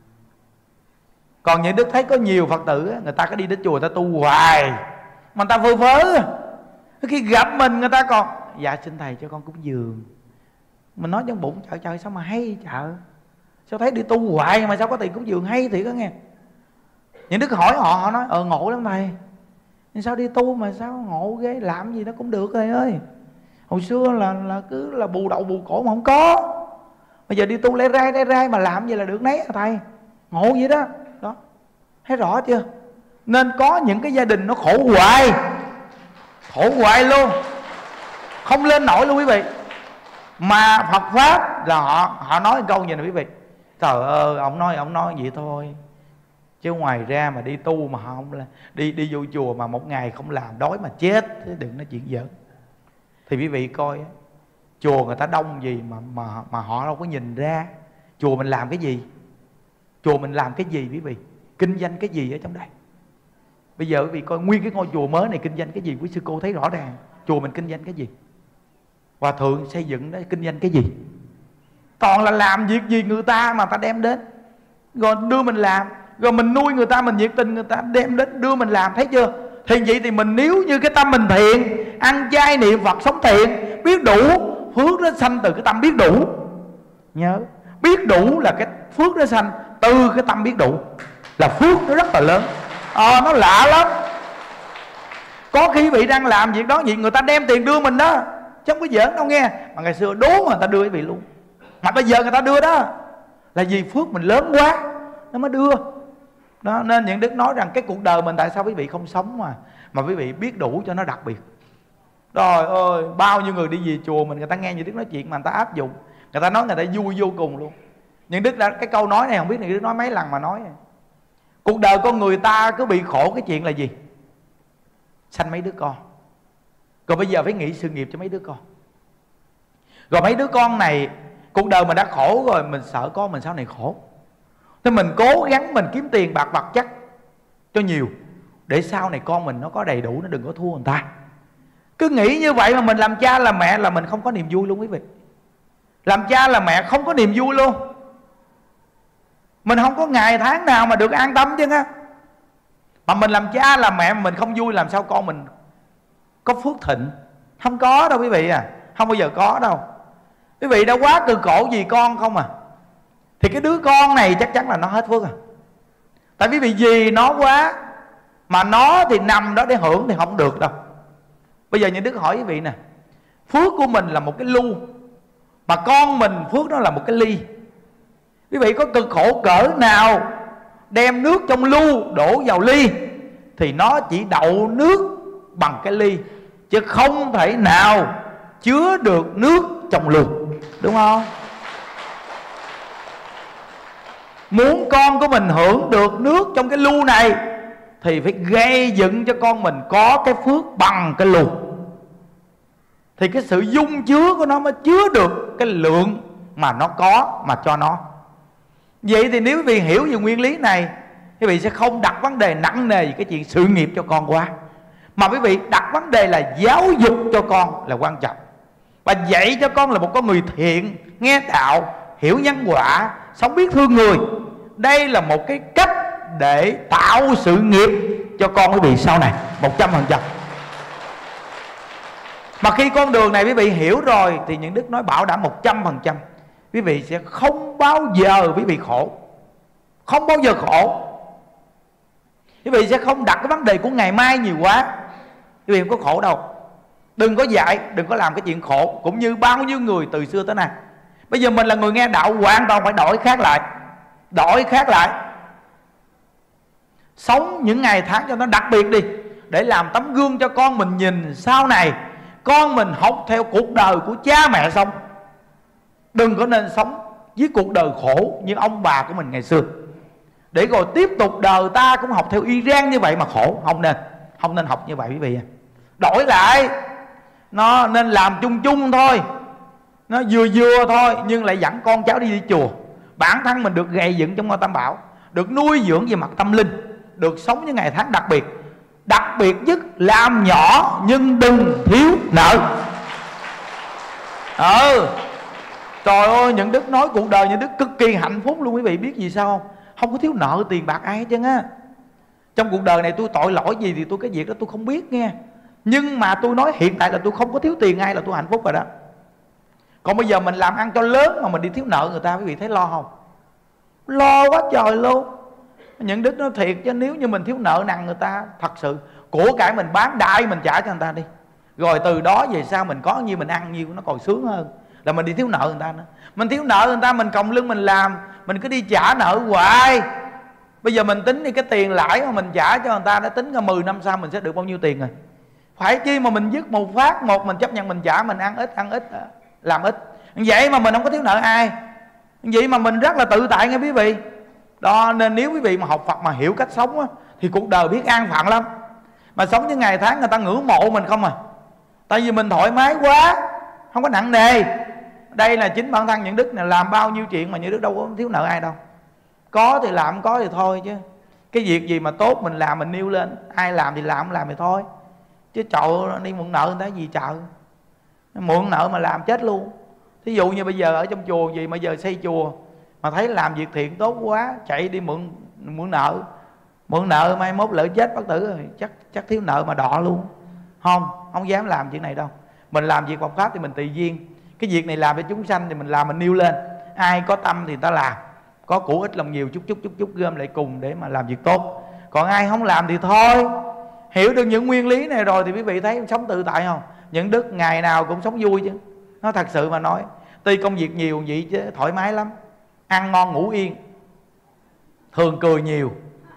Còn Nhân Đức thấy có nhiều Phật tử người ta có đi đến chùa người ta tu hoài mà người ta vơ vớ, khi gặp mình người ta còn dạ xin thầy cho con cúng dường. Mình nói trong bụng trời trời sao mà hay chợ, sao thấy đi tu hoài mà sao có tiền cúng dường hay thiệt đó nghe. Những Đức hỏi họ, họ nói ờ ngộ lắm thầy, sao đi tu mà sao ngộ ghê, làm gì nó cũng được thầy ơi. Hồi xưa là là cứ là bù đậu bù cổ mà không có, bây giờ đi tu lê rai lê rai mà làm gì là được nấy à thầy, ngộ vậy đó. Đó, thấy rõ chưa? Nên có những cái gia đình nó khổ hoài, khổ hoài luôn, không lên nổi luôn quý vị. Mà Phật pháp là họ họ nói một câu gì nè quý vị, trời ơi ông nói ông nói vậy thôi, chứ ngoài ra mà đi tu mà họ không là đi đi vô chùa mà một ngày không làm đói mà chết, đừng nói chuyện giỡn. Thì quý vị coi chùa người ta đông gì mà mà mà họ đâu có nhìn ra chùa mình làm cái gì, chùa mình làm cái gì quý vị, kinh doanh cái gì ở trong đây. Bây giờ quý vị coi nguyên cái ngôi chùa mới này kinh doanh cái gì, quý sư cô thấy rõ ràng chùa mình kinh doanh cái gì. Hòa thượng xây dựng đó kinh doanh cái gì, toàn là làm việc gì người ta mà ta đem đến rồi đưa mình làm, rồi mình nuôi người ta, mình nhiệt tình người ta đem đến đưa mình làm, thấy chưa? Thì vậy thì mình nếu như cái tâm mình thiện, ăn chay niệm Phật sống thiện, biết đủ, phước nó sanh từ cái tâm biết đủ. Nhớ, biết đủ là cái phước nó sanh từ cái tâm biết đủ, là phước nó rất là lớn. Ờ, nó lạ lắm. Có khi vị đang làm việc đó vậy người ta đem tiền đưa mình đó, chứ không có giỡn đâu nghe. Mà ngày xưa đố mà người ta đưa quý vị luôn, mà bây giờ người ta đưa đó là vì phước mình lớn quá nó mới đưa đó. Nên những Đức nói rằng cái cuộc đời mình tại sao quý vị không sống mà mà quý vị biết đủ cho nó đặc biệt. Trời ơi, bao nhiêu người đi về chùa mình, người ta nghe những Đức nói chuyện mà người ta áp dụng, người ta nói người ta vui vô cùng luôn. Những Đức đã cái câu nói này không biết những Đức nói mấy lần mà nói. Cuộc đời con người ta cứ bị khổ cái chuyện là gì? Sanh mấy đứa con, rồi bây giờ phải nghĩ sự nghiệp cho mấy đứa con. Rồi mấy đứa con này, cuộc đời mình đã khổ rồi, mình sợ con mình sau này khổ, thế mình cố gắng mình kiếm tiền bạc bạc chắc cho nhiều, để sau này con mình nó có đầy đủ, nó đừng có thua người ta. Cứ nghĩ như vậy mà mình làm cha làm mẹ là mình không có niềm vui luôn quý vị. Làm cha làm mẹ không có niềm vui luôn, mình không có ngày tháng nào mà được an tâm chứ á. Mà mình làm cha làm mẹ mà mình không vui, làm sao con mình có phước thịnh? Không có đâu quý vị à, không bao giờ có đâu. Quý vị đã quá cực khổ vì con không à, thì cái đứa con này chắc chắn là nó hết phước à. Tại vì vì gì nó quá Mà nó thì nằm đó để hưởng thì không được đâu. Bây giờ những Đức hỏi quý vị nè, phước của mình là một cái lu, mà con mình phước nó là một cái ly. Quý vị có cực khổ cỡ nào đem nước trong lu đổ vào ly thì nó chỉ đậu nước bằng cái ly, chứ không thể nào chứa được nước trong lu, đúng không? Muốn con của mình hưởng được nước trong cái lu này thì phải gây dựng cho con mình có cái phước bằng cái lu, thì cái sự dung chứa của nó mới chứa được cái lượng mà nó có mà cho nó. Vậy thì nếu quý vị hiểu về nguyên lý này, quý vị sẽ không đặt vấn đề nặng nề về cái chuyện sự nghiệp cho con quá, mà quý vị đặt vấn đề là giáo dục cho con là quan trọng, và dạy cho con là một con người thiện, nghe đạo, hiểu nhân quả, sống biết thương người. Đây là một cái cách để tạo sự nghiệp cho con quý vị sau này một trăm phần trăm. Mà khi con đường này quý vị hiểu rồi thì những Đức nói bảo đảm một trăm phần trăm quý vị sẽ không bao giờ quý vị khổ, không bao giờ khổ. Quý vị sẽ không đặt cái vấn đề của ngày mai nhiều quá, quý vị không có khổ đâu. Đừng có dạy, đừng có làm cái chuyện khổ, cũng như bao nhiêu người từ xưa tới nay. Bây giờ mình là người nghe đạo, hoàn toàn phải đổi khác lại, đổi khác lại, sống những ngày tháng cho nó đặc biệt đi, để làm tấm gương cho con mình nhìn sau này. Con mình học theo cuộc đời của cha mẹ sống, đừng có nên sống với cuộc đời khổ như ông bà của mình ngày xưa, để rồi tiếp tục đời ta cũng học theo Iran như vậy mà khổ. Không nên, không nên học như vậy quý vị. Đổi lại, nó nên làm chung chung thôi, nó vừa vừa thôi, nhưng lại dẫn con cháu đi đi chùa. Bản thân mình được gầy dựng trong ngôi Tam Bảo, được nuôi dưỡng về mặt tâm linh, được sống những ngày tháng đặc biệt. Đặc biệt nhất làm nhỏ nhưng đừng thiếu nợ. Ừ, trời ơi, những Đức nói cuộc đời những Đức cực kỳ hạnh phúc luôn quý vị biết gì sao không? Không có thiếu nợ tiền bạc ai hết trơn á. Trong cuộc đời này tôi tội lỗi gì thì tôi cái việc đó tôi không biết nghe, nhưng mà tôi nói hiện tại là tôi không có thiếu tiền ai là tôi hạnh phúc rồi đó. Còn bây giờ mình làm ăn cho lớn mà mình đi thiếu nợ người ta, quý vị thấy lo không? Lo quá trời luôn. Những Đức nói thiệt chứ nếu như mình thiếu nợ nặng người ta, thật sự của cải mình bán đại mình trả cho người ta đi, rồi từ đó về sau mình có nhiêu mình ăn nhiêu, nó còn sướng hơn là mình đi thiếu nợ người ta nữa. Mình thiếu nợ người ta, mình còng lưng mình làm, mình cứ đi trả nợ hoài. Bây giờ mình tính đi cái tiền lãi mà mình trả cho người ta, đã tính ra mười năm sau mình sẽ được bao nhiêu tiền rồi. Phải chi mà mình dứt một phát một, mình chấp nhận mình trả, mình ăn ít ăn ít làm ít. Vậy mà mình không có thiếu nợ ai, vậy mà mình rất là tự tại nghe quý vị. Đó nên nếu quý vị mà học Phật mà hiểu cách sống á, thì cuộc đời biết an phận lắm. Mà sống những ngày tháng người ta ngưỡng mộ mình không à, tại vì mình thoải mái quá, không có nặng nề. Đây là chính bản thân những Đức này làm bao nhiêu chuyện mà những Đức đâu có thiếu nợ ai đâu. Có thì làm, có thì thôi, chứ cái việc gì mà tốt mình làm mình nêu lên, ai làm thì làm, không làm thì thôi. Chứ trời đi mượn nợ người ta gì chợ, mượn nợ mà làm chết luôn. Thí dụ như bây giờ ở trong chùa gì mà giờ xây chùa mà thấy làm việc thiện tốt quá, chạy đi mượn mượn nợ, mượn nợ mai mốt lỡ chết bất tử rồi, chắc chắc thiếu nợ mà đọ luôn. Không, không dám làm chuyện này đâu. Mình làm việc Phật pháp thì mình tùy duyên, cái việc này làm cho chúng sanh thì mình làm mình nêu lên. Ai có tâm thì ta làm, có của ít lòng nhiều, chút chút chút chút gom lại cùng để mà làm việc tốt. Còn ai không làm thì thôi. Hiểu được những nguyên lý này rồi thì quý vị thấy sống tự tại không? Những Đức ngày nào cũng sống vui chứ. Nó thật sự mà nói, tuy công việc nhiều vậy chứ thoải mái lắm. Ăn ngon ngủ yên, thường cười nhiều.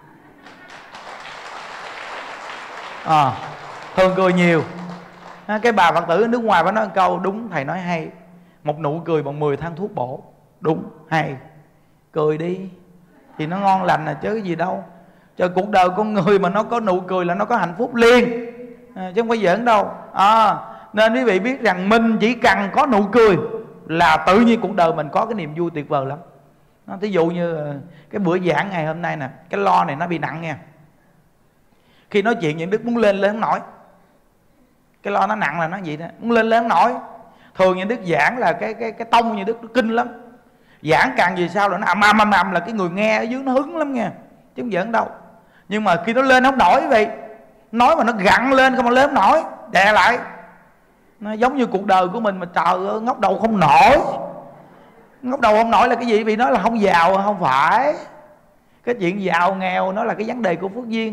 à, Thường cười nhiều. Cái bà Phật tử ở nước ngoài bà nói một câu đúng, thầy nói hay: một nụ cười bằng mười thang thuốc bổ. Đúng, hay. Cười đi thì nó ngon lành à chứ cái gì đâu. Trời, cuộc đời con người mà nó có nụ cười là nó có hạnh phúc liền, à, chứ không phải giỡn đâu. à, Nên quý vị biết rằng mình chỉ cần có nụ cười là tự nhiên cuộc đời mình có cái niềm vui tuyệt vời lắm. Thí dụ như cái bữa giảng ngày hôm nay nè, cái lo này nó bị nặng nha. Khi nói chuyện những Đức muốn lên lên không nổi. Cái lo nó nặng là nó vậy đó, muốn lên lên không nổi. Thường những Đức giảng là cái cái cái tông như Đức nó kinh lắm. Giảng càng về sau là nó ầm ầm ầm ầm là cái người nghe ở dưới nó hứng lắm nha, chứ không giỡn đâu. Nhưng mà khi nó lên không nổi vậy, nói mà nó gặn lên không mà lên không nổi, đè lại. Nó giống như cuộc đời của mình mà trời ơi, ngóc đầu không nổi. Ngóc đầu không nổi là cái gì? Vì nó là không giàu, không phải. Cái chuyện giàu nghèo nó là cái vấn đề của phước duyên.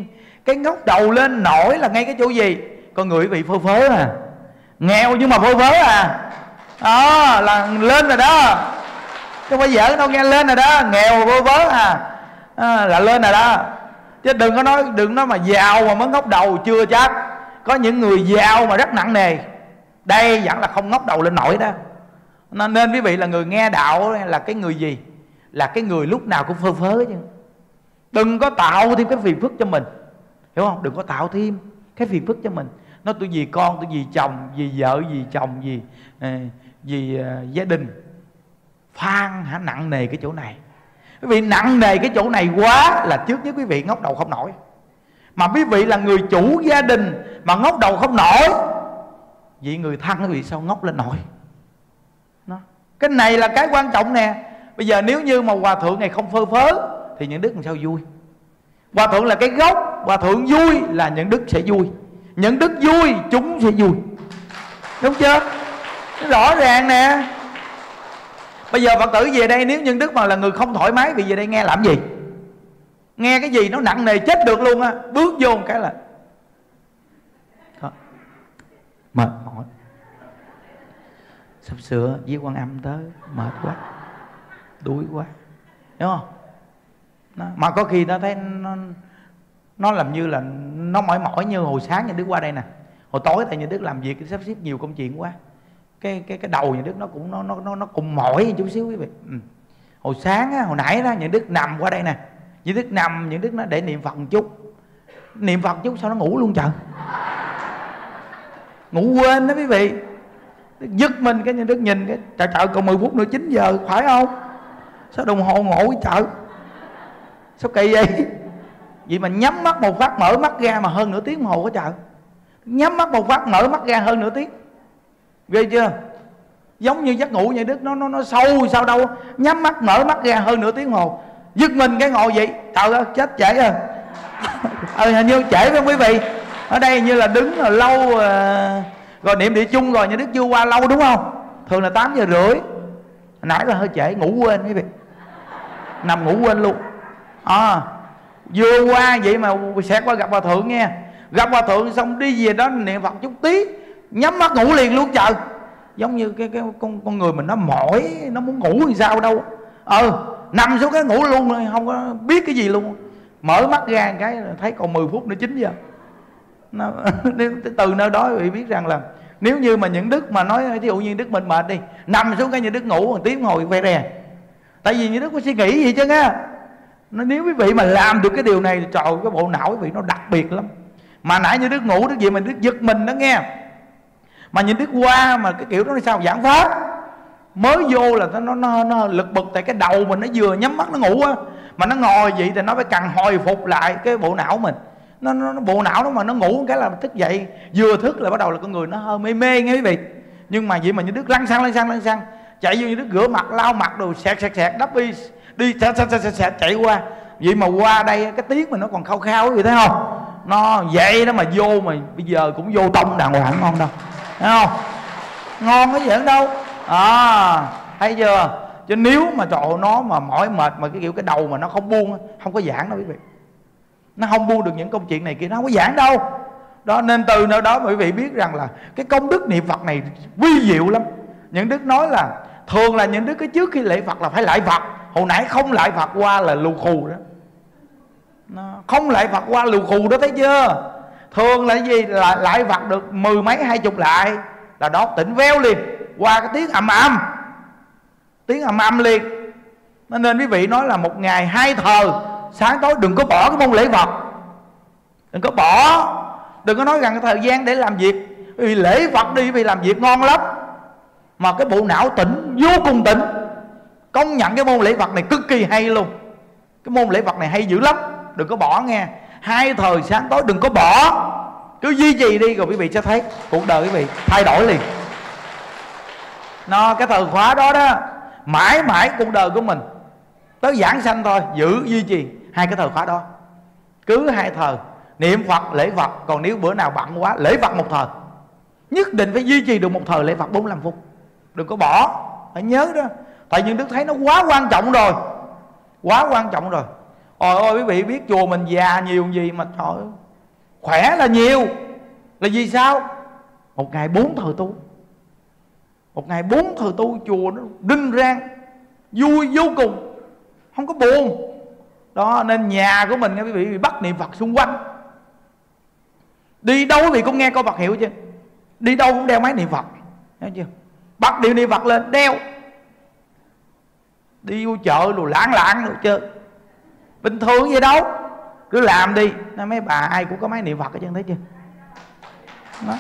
Cái ngóc đầu lên nổi là ngay cái chỗ gì? Con người bị phơ phớ à, nghèo nhưng mà phơ phớ à, đó là lên rồi đó, không phải giỡn đâu, nghe lên rồi đó, nghèo phơ phớ à, à là lên rồi đó. Chứ đừng có nói, đừng nói mà giàu mà mới ngóc đầu, chưa chắc. Có những người giàu mà rất nặng nề, đây vẫn là không ngóc đầu lên nổi đó. Nên quý vị là người nghe đạo là cái người gì? Là cái người lúc nào cũng phơ phớ chứ. Đừng có tạo thêm cái phiền phức cho mình, hiểu không? Đừng có tạo thêm cái phiền phức cho mình. Nói tôi vì con, tôi vì chồng, vì vợ, vì chồng, vì vì uh, gia đình. Phan hả, nặng nề cái chỗ này. Quý vị nặng nề cái chỗ này quá là trước nhất quý vị ngóc đầu không nổi. Mà quý vị là người chủ gia đình mà ngóc đầu không nổi, vậy người thân quý vị sao ngóc lên nổi? Đó. Cái này là cái quan trọng nè. Bây giờ nếu như mà hòa thượng này không phơ phớ thì những đức làm sao vui? Hòa thượng là cái gốc, hòa thượng vui là những đức sẽ vui, những đức vui chúng sẽ vui, đúng chưa? Rõ ràng nè. Bây giờ Phật tử về đây, nếu những đức mà là người không thoải mái, vì về đây nghe làm gì? Nghe cái gì nó nặng nề chết được luôn á. Bước vô một cái là đó, mệt mỏi, sắp sửa với Quan Âm tới, mệt quá, đuối quá, đúng không? Nó, mà có khi nó thấy nó, nó làm như là nó mỏi mỏi. Như hồi sáng nhà Đức qua đây nè, hồi tối tại nhà Đức làm việc sắp xếp nhiều công chuyện quá, cái cái cái đầu nhà Đức nó cũng nó nó nó, nó cùng mỏi chút xíu quý vị. Ừ. Hồi sáng á, hồi nãy đó nhà Đức nằm qua đây nè, nhà Đức nằm, nhà Đức nó để niệm Phật một chút, niệm Phật chút sao nó ngủ luôn trời, ngủ quên đó quý vị. Giật mình cái nhà Đức nhìn cái trời trời còn mười phút nữa chín giờ phải không? Sao đồng hồ ngộ cái trời, sao kỳ vậy? Vậy mà nhắm mắt một phát mở mắt ra mà hơn nửa tiếng đồng hồ có trời. Nhắm mắt một phát mở mắt ra hơn nửa tiếng, ghê chưa? Giống như giấc ngủ vậy Đức, nó nó nó sâu sao đâu. Nhắm mắt mở mắt ra hơn nửa tiếng đồng hồ, giật mình cái ngồi vậy, trời ơi chết trễ rồi. Ờ hình như trễ phải không quý vị? Ở đây như là đứng rồi lâu à, rồi niệm địa chung rồi, nhà Đức chưa qua lâu đúng không? Thường là tám giờ rưỡi, nãy là hơi trễ, ngủ quên quý vị, nằm ngủ quên luôn. À, vừa qua vậy mà sẽ qua gặp hòa thượng nghe, gặp hòa thượng xong đi về đó niệm Phật chút tí, nhắm mắt ngủ liền luôn trời. Giống như cái cái con con người mình nó mỏi, nó muốn ngủ thì sao đâu. Ờ nằm xuống cái ngủ luôn rồi, không có biết cái gì luôn. Mở mắt ra cái thấy còn mười phút nữa chín giờ. Nó, từ nơi đó bị biết rằng là nếu như mà những đức mà nói ví dụ như Đức mình mệt đi, nằm xuống cái như Đức ngủ một tiếng ngồi ve rè. Tại vì như Đức có suy nghĩ gì chứ á. Nó nếu quý vị mà làm được cái điều này thì trời, cái bộ não quý vị nó đặc biệt lắm. Mà nãy như Đức ngủ Đức gì mà Đức giật mình đó nghe. Mà như Đức qua mà cái kiểu đó là sao giảng pháp mới vô là nó nó, nó lực bực, tại cái đầu mình nó vừa nhắm mắt nó ngủ á, mà nó ngồi vậy thì nó phải cần hồi phục lại cái bộ não mình. Nó, nó, nó bộ não nó mà nó ngủ cái là thức dậy, vừa thức là bắt đầu là con người nó hơi mê mê nghe quý vị. Nhưng mà vậy mà như Đức lăn xăng lăn xăng lăn xăng chạy vô, như Đức rửa mặt lau mặt rồi sẹt sẹt sẹt đắp đi đi sẹt sẹt sẹt sẹt chạy qua. Vậy mà qua đây cái tiếng mình nó còn khao khao quý vị thấy không? Nó vậy đó mà vô mà bây giờ cũng vô tông đàng hoàng, ngon đâu, thấy không? Ngon cái gì ở đâu à, thấy chưa? Chứ nếu mà trời ơi, nó mà mỏi mệt mà cái kiểu cái đầu mà nó không buông, không có giảng đâu quý vị. Nó không buông được những công chuyện này kia, nó không có giảng đâu. Đó nên từ nơi đó quý vị biết rằng là cái công đức niệm Phật này vi diệu lắm. Những đức nói là thường là những đức cái trước khi lễ Phật là phải lại Phật. Hồi nãy không lại Phật qua là lù khù đó. Nó không lại Phật qua lù khù đó, thấy chưa? Thường là cái gì là lại Phật được mười mấy hai chục lại là đó tỉnh véo liền, qua cái tiếng ầm ầm, tiếng ầm ầm liền. Nên quý vị nói là một ngày hai thờ sáng tối đừng có bỏ cái môn lễ Phật, đừng có bỏ, đừng có nói rằng cái thời gian để làm việc. Vì lễ Phật đi vì làm việc ngon lắm, mà cái bộ não tỉnh, vô cùng tỉnh. Công nhận cái môn lễ Phật này cực kỳ hay luôn. Cái môn lễ Phật này hay dữ lắm, đừng có bỏ nghe. Hai thời sáng tối đừng có bỏ, cứ duy trì đi rồi quý vị sẽ thấy cuộc đời quý vị thay đổi liền. Nó cái thời khóa đó đó, mãi mãi cuộc đời của mình tới giảng sanh thôi, giữ duy trì hai cái thời khóa đó. Cứ hai thời niệm Phật lễ Phật, còn nếu bữa nào bận quá lễ Phật một thời, nhất định phải duy trì được một thời lễ Phật bốn mươi lăm phút, đừng có bỏ, phải nhớ đó. Tại những đức thấy nó quá quan trọng rồi, quá quan trọng rồi. Ôi ôi quý vị biết chùa mình già nhiều gì mà trời ơi, khỏe là nhiều. Là vì sao? Một ngày bốn thời tu, một ngày bốn thời tu, chùa nó rinh rang vui vô cùng, không có buồn. Đó nên nhà của mình quý vị bị bắt niệm Phật xung quanh. Đi đâu quý vị cũng nghe câu Phật hiệu chứ, đi đâu cũng đeo máy niệm Phật, thấy chưa? Bắt điều niệm Phật lên đeo. Đi vô chợ rồi lãng lãng rồi chơi bình thường vậy đâu, cứ làm đi. Nói mấy bà ai cũng có máy niệm Phật ở trên, thấy chưa? Đó.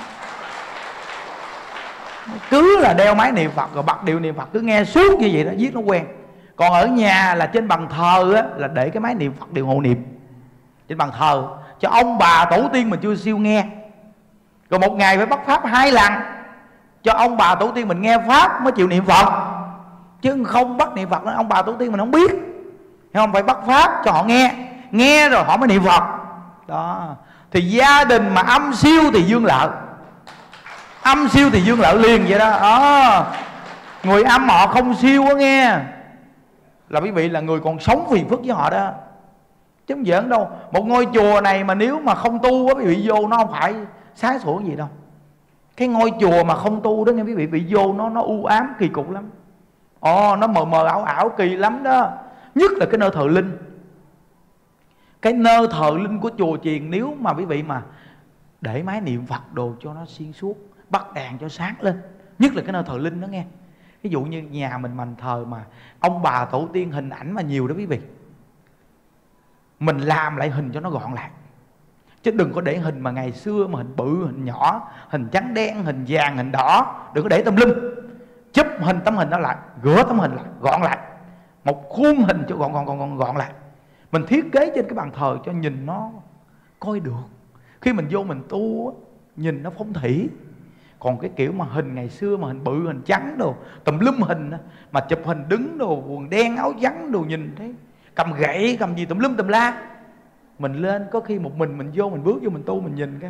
Cứ là đeo máy niệm Phật rồi bật điều niệm Phật, cứ nghe suốt như vậy đó, viết nó quen. Còn ở nhà là trên bàn thờ á, là để cái máy niệm Phật điều hộ niệm trên bàn thờ cho ông bà tổ tiên mình chưa siêu nghe. Rồi một ngày phải bắt pháp hai lần cho ông bà tổ tiên mình nghe pháp mới chịu niệm Phật, chứ không bắt niệm Phật ông bà tổ tiên mình không biết, không phải bắt pháp cho họ nghe, nghe rồi họ mới niệm Phật. Đó thì gia đình mà âm siêu thì dương lợi, âm siêu thì dương lợi liền vậy đó. Đó. Người âm họ không siêu á nghe, là quý vị là người còn sống phiền phức với họ đó, chứ không giỡn đâu. Một ngôi chùa này mà nếu mà không tu á, quý vị vô nó không phải sáng sủa gì đâu. Cái ngôi chùa mà không tu đó nghe quý vị, bị vô nó nó u ám kỳ cục lắm. Ồ, nó mờ mờ ảo ảo kỳ lắm đó. Nhất là cái nơi thờ linh, cái nơi thờ linh của chùa chiền, nếu mà quý vị mà để máy niệm Phật đồ cho nó xuyên suốt, bắt đèn cho sáng lên, nhất là cái nơi thờ linh đó nghe. Ví dụ như nhà mình mình thờ mà ông bà tổ tiên hình ảnh mà nhiều đó quý vị, mình làm lại hình cho nó gọn lại, chứ đừng có để hình mà ngày xưa mà hình bự, hình nhỏ, hình trắng đen, hình vàng, hình đỏ, đừng có để tùm lum. Chụp hình tấm hình đó lại, rửa tấm hình lại, gọn lại, một khuôn hình cho gọn gọn gọn gọn, gọn lại. Mình thiết kế trên cái bàn thờ cho nhìn nó coi được. Khi mình vô mình tu nhìn nó phong thủy. Còn cái kiểu mà hình ngày xưa mà hình bự, hình trắng đồ, tùm lum hình mà chụp hình đứng đồ, quần đen áo trắng đồ, nhìn thấy cầm gậy cầm gì tùm lum tùm la. Mình lên có khi một mình mình vô, mình bước vô mình tu, mình nhìn cái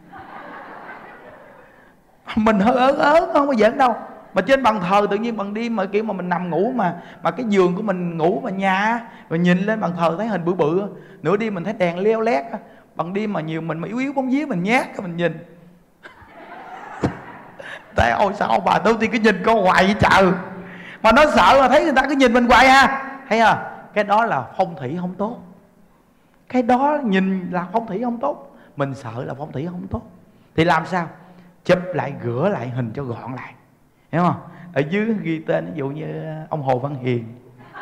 mình hơi ớn ớn, không có giỡn đâu. Mà trên bàn thờ tự nhiên bằng đêm mà kiểu mà mình nằm ngủ mà mà cái giường của mình ngủ mà nhà, rồi nhìn lên bàn thờ thấy hình bự bự, nửa đêm mình thấy đèn leo lét, bằng đêm mà nhiều mình mà yếu yếu bóng vía mình nhát mình nhìn. Tại ôi sao bà tôi thì cứ nhìn con hoài vậy trời, mà nó sợ mà thấy người ta cứ nhìn mình hoài ha, thấy à? Cái đó là phong thủy không tốt, cái đó nhìn là phong thủy không tốt, mình sợ là phong thủy không tốt. Thì làm sao? Chụp lại, rửa lại hình cho gọn lại, hiểu không? Ở dưới ghi tên, ví dụ như ông Hồ Văn Hiền,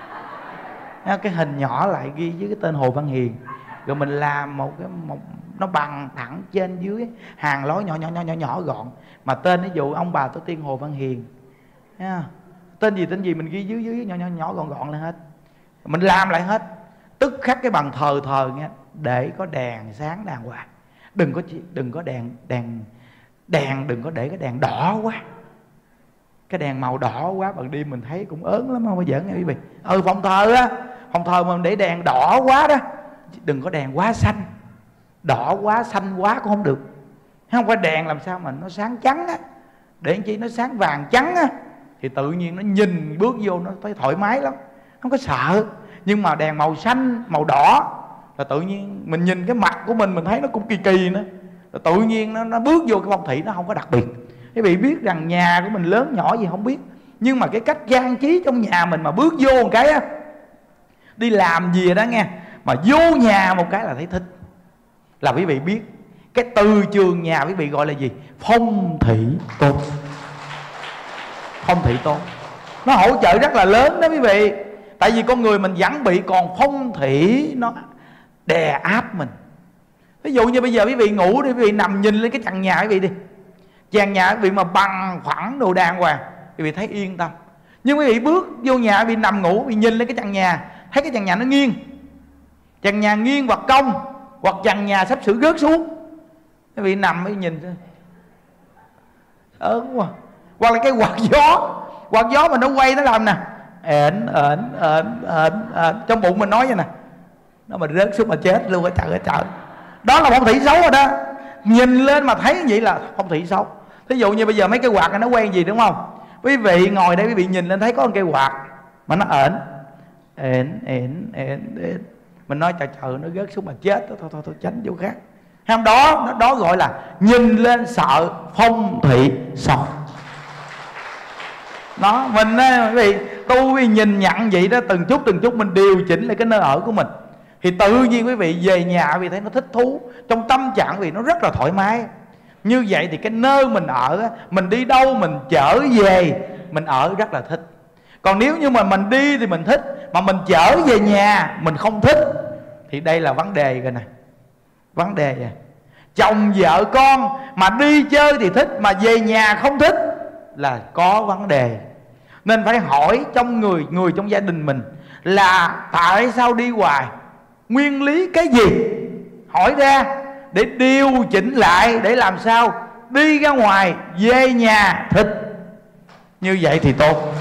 cái hình nhỏ lại ghi với cái tên Hồ Văn Hiền, rồi mình làm một cái một nó bằng thẳng trên dưới, hàng lối nhỏ nhỏ nhỏ nhỏ nhỏ gọn, mà tên ví dụ ông bà tổ tiên Hồ Văn Hiền, nha, tên gì tên gì mình ghi dưới dưới nhỏ nhỏ nhỏ gọn gọn lên hết. Mình làm lại hết, tức khắc cái bàn thờ thờ nghe, để có đèn sáng đàng hoàng, đừng có đừng có đèn đèn đèn đừng có để cái đèn đỏ quá, cái đèn màu đỏ quá bằng đêm mình thấy cũng ớn lắm, không có giỡn nghe quý vị. Ừ, phòng thờ á, phòng thờ mà để đèn đỏ quá đó, đừng có đèn quá xanh, đỏ quá xanh quá cũng không được. Không phải đèn làm sao mà nó sáng trắng á, để chi nó sáng vàng trắng á, thì tự nhiên nó nhìn bước vô nó thấy thoải mái lắm, không có sợ. Nhưng mà đèn màu xanh, màu đỏ là tự nhiên mình nhìn cái mặt của mình mình thấy nó cũng kỳ kỳ nữa, là tự nhiên nó, nó bước vô cái phong thủy nó không có đặc biệt. Quý vị biết rằng nhà của mình lớn nhỏ gì không biết, nhưng mà cái cách trang trí trong nhà mình mà bước vô một cái á, đi làm gì đó nghe, mà vô nhà một cái là thấy thích, là quý vị biết cái từ trường nhà quý vị gọi là gì? Phong thủy tốt. Phong thủy tốt nó hỗ trợ rất là lớn đó quý vị. Tại vì con người mình vẫn bị còn phong thủy nó đè áp mình. Ví dụ như bây giờ quý vị ngủ đi, quý vị nằm nhìn lên cái trần nhà quý vị đi, trần nhà quý vị mà bằng phẳng đồ đàng hoàng, quý vị thấy yên tâm. Nhưng quý vị bước vô nhà quý vị nằm ngủ, quý vị nhìn lên cái trần nhà, thấy cái trần nhà nó nghiêng, trần nhà nghiêng hoặc cong, hoặc trần nhà sắp sửa rớt xuống, quý vị nằm mới nhìn thôi ớn quá. Hoặc là cái quạt gió, quạt gió mà nó quay nó làm nè, ển ển ển ển trong bụng mình nói vậy nè, nó mà rớt xuống mà chết luôn á trời ơi trời. Đó là phong thủy xấu rồi đó. Nhìn lên mà thấy vậy là phong thủy xấu. Thí dụ như bây giờ mấy cái quạt này nó quen gì đúng không? Quý vị ngồi đây quý vị nhìn lên thấy có một cây quạt mà nó ển ển ển ển ển, mình nói trời trời nó rớt xuống mà chết, thôi thôi thôi tránh chỗ khác. Hôm đó đó gọi là nhìn lên sợ phong thủy soi. Đó, mình á quý vị, tu vì nhìn nhận vậy đó, từng chút từng chút mình điều chỉnh lại cái nơi ở của mình, thì tự nhiên quý vị về nhà vì thấy nó thích thú, trong tâm trạng vì nó rất là thoải mái. Như vậy thì cái nơi mình ở, mình đi đâu mình trở về mình ở rất là thích. Còn nếu như mà mình đi thì mình thích, mà mình trở về nhà mình không thích, thì đây là vấn đề rồi nè. Vấn đề vậy. Chồng vợ con mà đi chơi thì thích, mà về nhà không thích là có vấn đề. Nên phải hỏi trong người người trong gia đình mình là tại sao đi hoài, nguyên lý cái gì, hỏi ra để điều chỉnh lại, để làm sao đi ra ngoài về nhà thích. Như vậy thì tốt,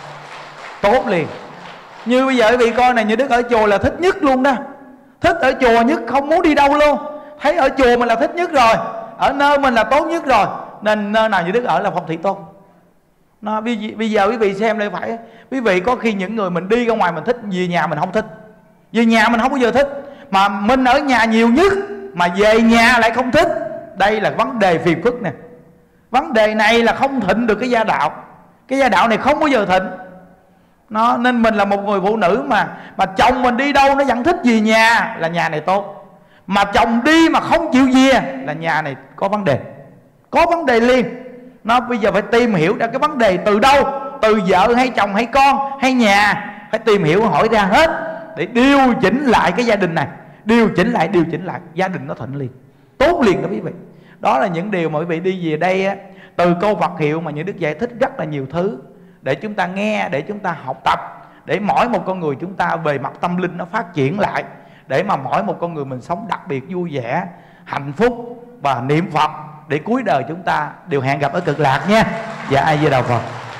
tốt liền. Như bây giờ quý vị coi này, như Đức ở chùa là thích nhất luôn đó, thích ở chùa nhất, không muốn đi đâu luôn. Thấy ở chùa mình là thích nhất rồi, ở nơi mình là tốt nhất rồi, nên nơi nào như Đức ở là phong thủy tốt. Nó, bây giờ quý vị xem đây, phải quý vị có khi những người mình đi ra ngoài mình thích, về nhà mình không thích. Về nhà mình không bao giờ thích, mà mình ở nhà nhiều nhất mà về nhà lại không thích. Đây là vấn đề phiền phức nè. Vấn đề này là không thịnh được cái gia đạo. Cái gia đạo này không bao giờ thịnh. Nó, nên mình là một người phụ nữ mà mà chồng mình đi đâu nó vẫn thích về nhà là nhà này tốt. Mà chồng đi mà không chịu về là nhà này có vấn đề. Có vấn đề liền. Nó bây giờ phải tìm hiểu ra cái vấn đề từ đâu, từ vợ hay chồng hay con hay nhà, phải tìm hiểu hỏi ra hết để điều chỉnh lại cái gia đình này. Điều chỉnh lại, điều chỉnh lại, gia đình nó thịnh liền, tốt liền đó quý vị. Đó là những điều mà quý vị đi về đây á, từ câu Phật hiệu mà những Đức giải thích rất là nhiều thứ để chúng ta nghe, để chúng ta học tập, để mỗi một con người chúng ta về mặt tâm linh nó phát triển lại, để mà mỗi một con người mình sống đặc biệt vui vẻ, hạnh phúc và niệm Phật, để cuối đời chúng ta đều hẹn gặp ở cực lạc nha. Dạ A Di Đà Phật.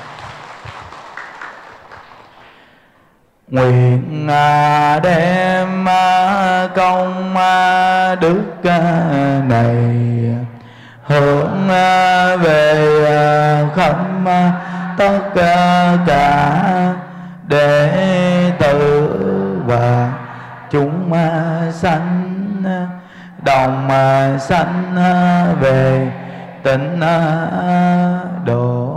Nguyện đem công đức này hướng về khắp tất cả đệ tử và chúng sanh, đồng sanh về tịnh độ.